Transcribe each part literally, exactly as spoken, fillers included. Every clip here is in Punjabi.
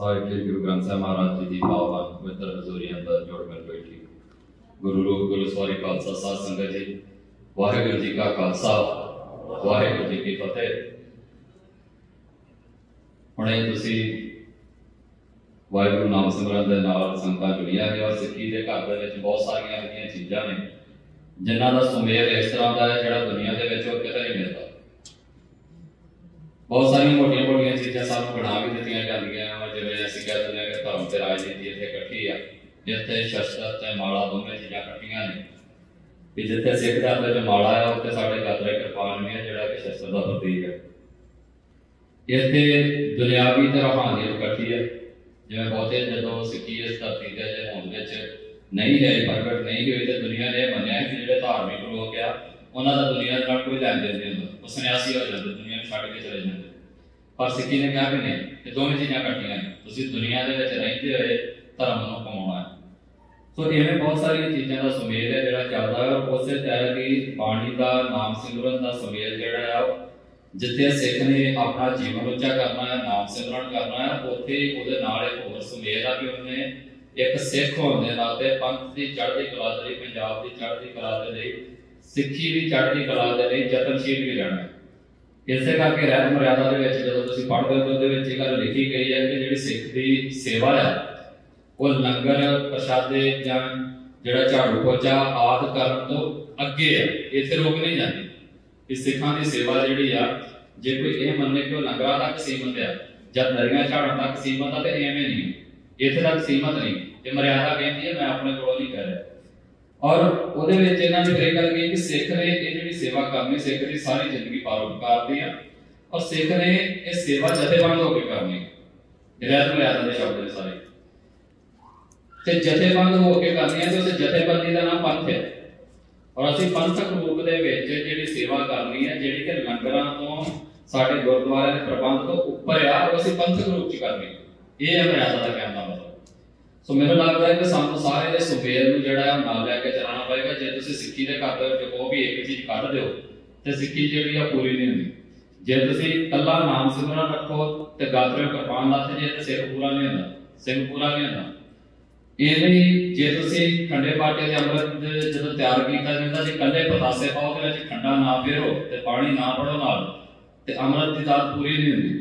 ਸਾਹਿਬ ਜੀ ਗੁਰੂ ਗ੍ਰੰਥ ਸਾਹਿਬ ਮਹਾਰਾਜ ਜੀ ਦੀ ਪਾਵਨ ਪਵਿੱਤਰ ਹਜ਼ੂਰੀ ਅੰਦਰ ਜੁੜ ਮਿਲ ਬੈਠੀ ਗੁਰੂ ਰੂਪ ਗੁਰੂ ਸਵਾਰੀ ਖਾਲਸਾ ਸਾਧ ਸੰਗਤ ਜੀ, ਵਾਹਿਗੁਰੂ ਜੀ ਕਾ ਖਾਲਸਾ ਵਾਹਿਗੁਰੂ ਜੀ ਕੀ ਫਤਿਹ। ਹੁਣੇ ਤੁਸੀਂ ਵਾਹਿਗੁਰੂ ਨਾਮ ਸਿਮਰਨ ਦੇ ਨਾਲ ਸੰਗਤਾਂ ਜੁੜੀਆਂ ਨੇ ਔਰ ਸਿੱਖੀ ਦੇ ਘਰ ਦੇ ਵਿੱਚ ਬਹੁਤ ਸਾਰੀਆਂ ਇਹਦੀਆਂ ਚੀਜ਼ਾਂ ਨੇ ਜਿਨ੍ਹਾਂ ਦਾ ਸੁਮੇਲ ਇਸ ਤਰ੍ਹਾਂ ਦਾ ਹੈ ਜਿਹੜਾ ਦੁਨੀਆ ਦੇ ਵਿੱਚ ਹੋਰ ਕਿਤੇ ਨਹੀਂ ਮਿਲਦਾ। ਬਹੁਤ ਸਾਰੀਆਂ ਮੋਟੀਆਂ ਮੋਟੀਆਂ ਚੀਜ਼ਾਂ ਸਾਨੂੰ ਬਣਾ ਵੀ ਦਿੱਤੀਆਂ ਜਾਂਦੀਆਂ, ਜਿਵੇਂ ਅਸੀਂ ਕਹਿ ਦਿੰਦੇ ਹਾਂ ਕਿ ਧਰਮ ਤੇ ਰਾਜਨੀਤੀ ਇੱਥੇ ਇਕੱਠੀ ਆ, ਜਿੱਥੇ ਸ਼ਸਤਰ ਤੇ ਮਾਲਾ ਦੋਵੇਂ ਚੀਜ਼ਾਂ ਇਕੱਠੀਆਂ ਨੇ। ਵੀ ਜਿੱਥੇ ਸਿੱਖ ਦਾ ਹੱਥ 'ਚ ਮਾਲਾ ਆ ਉੱਥੇ ਸਾਡੇ ਗਾਤਰੇ ਕਿਰਪਾਨ ਵੀ ਹੈ ਜਿਹੜਾ ਕਿ ਸ਼ਸਤਰ ਦਾ ਪ੍ਰਤੀਕ ਹੈ। ਇੱਥੇ ਦੁਨਿਆਵੀ ਤੇ ਰੂਹਾਨੀਅਤ ਇਕੱਠੀ ਹੈ। ਜਿਵੇਂ ਬਹੁਤੇ ਜਦੋਂ ਸਿੱਖੀ ਇਸ ਧਰਤੀ ਤੇ ਜੇ ਹੋਂਦ ਵਿੱਚ ਨਹੀਂ ਹੈ, ਪ੍ਰਗਟ ਨਹੀਂ ਹੋਈ, ਤੇ ਦੁਨੀਆ ਨੇ ਮੰਨਿਆ ਕਿ ਜਿਹੜੇ ਧਾਰਮਿਕ ਲੋਕ ਆ ਉਹਨਾਂ ਦਾ ਦੁਨੀਆ ਦੇ ਨਾਲ ਕੋਈ ਲੈਣ ਦੇਣ ਨਹੀਂ ਹੁੰਦਾ, ਉਹ ਸੰਨਿਆਸੀ ਹੋ ਜਾਂਦੇ, ਦੁਨੀਆ ਨੂੰ ਛੱਡ ਕੇ ਚਲੇ ਜਾਂਦੇ। ਪਰ ਸਿੱਖੀ ਨੇ ਕਿਹਾ ਕਿ ਨਹੀਂ, ਇਹ ਦੋਵੇਂ ਚੀਜ਼ਾਂ ਇਕੱਠੀਆਂ ਨੇ, ਤੁਸੀਂ ਦੁਨੀਆ ਦੇ ਵਿੱਚ ਰਹਿੰਦੇ ਹੋਏ ਧਰਮ ਨੂੰ ਕਮਾਉਣਾ ਹੈ। ਸੋ ਇਵੇਂ ਬਹੁਤ ਸਾਰੀਆਂ ਚੀਜ਼ਾਂ ਦਾ ਸੁਮੇਲ ਹੈ ਜਿਹੜਾ ਚੱਲਦਾ ਹੈ। ਉਸੇ ਤਰ੍ਹਾਂ ਦੀ ਬਾਣੀ ਦਾ ਨਾਮ ਸਿਮਰਨ ਦਾ ਸੁਮੇਲ ਜਿਹੜਾ ਆ, ਜਿੱਥੇ ਸਿੱਖ ਨੇ ਆਪਣਾ ਜੀਵਨ ਉੱਚਾ ਕਰਨਾ ਹੈ, ਨਾਮ ਸਿਮਰਨ ਕਰਨਾ ਹੈ, ਉੱਥੇ ਉਹਦੇ ਨਾਲ ਇੱਕ ਹੋਰ ਸੁਮੇਲ ਆ ਕਿ ਉਹਨੇ ਇੱਕ ਸਿੱਖ ਹੋਣ ਦੇ ਨਾਤੇ ਪੰਥ ਦੀ ਚੜ੍ਹਦੀ ਕਲਾ ਦੇ ਲਈ, ਪੰਜਾਬ ਦੀ ਚੜ੍ਹਦੀ ਕਲਾ ਦੇ ਲਈ, ਸਿੱਖੀ ਦੀ ਚੜ੍ਹਦੀ ਕਲਾ ਦੇ ਲਈ ਯਤਨਸ਼ੀਲ ਵੀ ਰਹਿਣਾ। ਇਸੇ ਕਰਕੇ ਰਹਿਤ ਮਰਿਆਦਾ ਦੇ ਵਿੱਚ ਜਦੋਂ ਤੁਸੀਂ ਪੜ੍ਹਦੇ ਹੋ ਉਹਦੇ ਵਿੱਚ ਇਹ ਗੱਲ ਲਿਖੀ ਗਈ ਹੈ ਕਿ ਜਿਹੜੀ ਸਿੱਖ ਦੀ ਸੇਵਾ ਹੈ ਉਹ ਲੰਗਰ ਪ੍ਰਸ਼ਾਦੇ ਜਾਂ ਜਿਹੜਾ ਝਾੜੂ ਪੋਚਾ ਆਦਿ ਕਰਨ ਤੋਂ ਅੱਗੇ ਹੈ, ਇੱਥੇ ਰੁਕ ਨਹੀਂ ਜਾਂਦੀ। ਕਿ ਸਿੱਖਾਂ ਦੀ ਸੇਵਾ ਜਿਹੜੀ ਆ, ਜੇ ਕੋਈ ਇਹ ਮੰਨੇ ਕਿ ਉਹ ਲੰਗਰਾਂ ਤੱਕ ਸੀਮਤ ਆ ਜਾਂ ਨਰੀਆਂ ਝਾੜਨ ਤੱਕ ਸੀਮਤ ਆ, ਤੇ ਐਵੇਂ ਨਹੀਂ, ਇੱਥੇ ਤੱਕ ਸੀਮਤ ਨਹੀਂ। ਇਹ ਮਰਿਆਦਾ ਕਹਿੰਦੀ ਹੈ, ਮੈਂ ਆਪਣੇ ਕੋਲੋਂ ਨਹੀਂ ਕਹਿ ਰਿਹਾ। ਔਰ ਉਹਦੇ ਵਿੱਚ ਇਹਨਾਂ ਨੇ ਇਹ ਗੱਲ ਕਹੀ ਕਿ ਸਿੱਖ ਨੇ ਇਹ ਜਿਹੜੀ ਸੇਵਾ ਕਰਨੀ, ਸਿੱਖ ਦੀ ਸਾਰੀ ਜ਼ਿੰਦਗੀ ਪਰਉਪਕਾਰ ਦੀ ਆ, ਔਰ ਸਿੱਖ ਨੇ ਇਹ ਸੇਵਾ ਜਥੇਬੰਦ ਹੋ ਕੇ ਕਰਨੀ। ਰਹਿਤ ਮਰਿਆਦਾ ਦੇ ਸ਼ਬਦ ਨੇ ਸਾਰੇ, ਤੇ ਜਥੇਬੰਦ ਹੋ ਕੇ ਕਰਨੀ ਹੈ, ਤੇ ਉਸ ਜਥੇਬੰਦੀ ਦਾ ਨਾਮ ਪੰਥ ਹੈ। ਔਰ ਅਸੀਂ ਪੰਥਕ ਰੂਪ ਦੇ ਵਿੱਚ ਜਿਹੜੀ ਸੇਵਾ ਕਰਨੀ ਹੈ, ਜਿਹੜੀ ਕਿ ਲੰਗਰਾਂ ਤੋਂ ਸਾਡੇ ਗੁਰਦੁਆਰੇ ਦੇ ਪ੍ਰਬੰਧ ਤੋਂ ਉੱਪਰ ਆ, ਉਹ ਅਸੀਂ ਪੰਥਕ ਰੂਪ ਚ ਕਰਨੀ। ਇਹ ਹੈ ਮਰਿਆਦਾ ਦਾ ਕਹਿਣ ਦਾ ਮਤਲਬ। ਸੋ ਮੈਨੂੰ ਲੱਗਦਾ ਹੈ ਕਿ ਸਾਨੂੰ ਸਾਰੇ ਦੇ ਸੁਮੇਲ ਨੂੰ ਜਿਹੜਾ ਨਾਲ ਲੈ ਕੇ ਚੱਲਣਾ ਪਏਗਾ। ਜੇ ਤੁਸੀਂ ਸਿੱਖੀ ਦੇ ਘਰ ਦੇ ਵਿੱਚ ਉਹ ਵੀ ਇੱਕ ਚੀਜ਼ ਕੱਢ ਦਿਓ ਤੇ ਸਿੱਖੀ ਜਿਹੜੀ ਆ ਪੂਰੀ ਨਹੀਂ ਹੁੰਦੀ। ਜੇ ਤੁਸੀਂ ਇਕੱਲਾ ਨਾਮ ਸਿਮਰਨ ਰੱਖੋ ਤੇ ਗਾਤਰੇ ਕਿਰਪਾਨ ਲੱਥ ਜੇ ਤੇ ਸਿੱਖ ਪੂਰਾ ਨਹੀਂ ਹੁੰਦਾ, ਸਿੰਘ ਪੂਰਾ ਨਹੀਂ ਹੁੰਦਾ। ਇਹ ਨਹੀਂ, ਜੇ ਤੁਸੀਂ ਖੰਡੇ ਬਾਟੇ ਦੇ ਅੰਮ੍ਰਿਤ ਜਦੋਂ ਤਿਆਰ ਕੀਤਾ ਜਾਂਦਾ, ਜੇ ਇਕੱਲੇ ਪਤਾਸੇ ਪਾਓ ਤੇ ਵਿੱਚ ਖੰਡਾ ਨਾ ਫੇਰੋ ਤੇ ਪਾਣੀ ਨਾ ਪੜੋ ਨਾਲ, ਤੇ ਅੰਮ੍ਰਿਤ ਦੀ ਦਾਤ ਪੂਰੀ ਨਹੀਂ ਹੁੰਦੀ।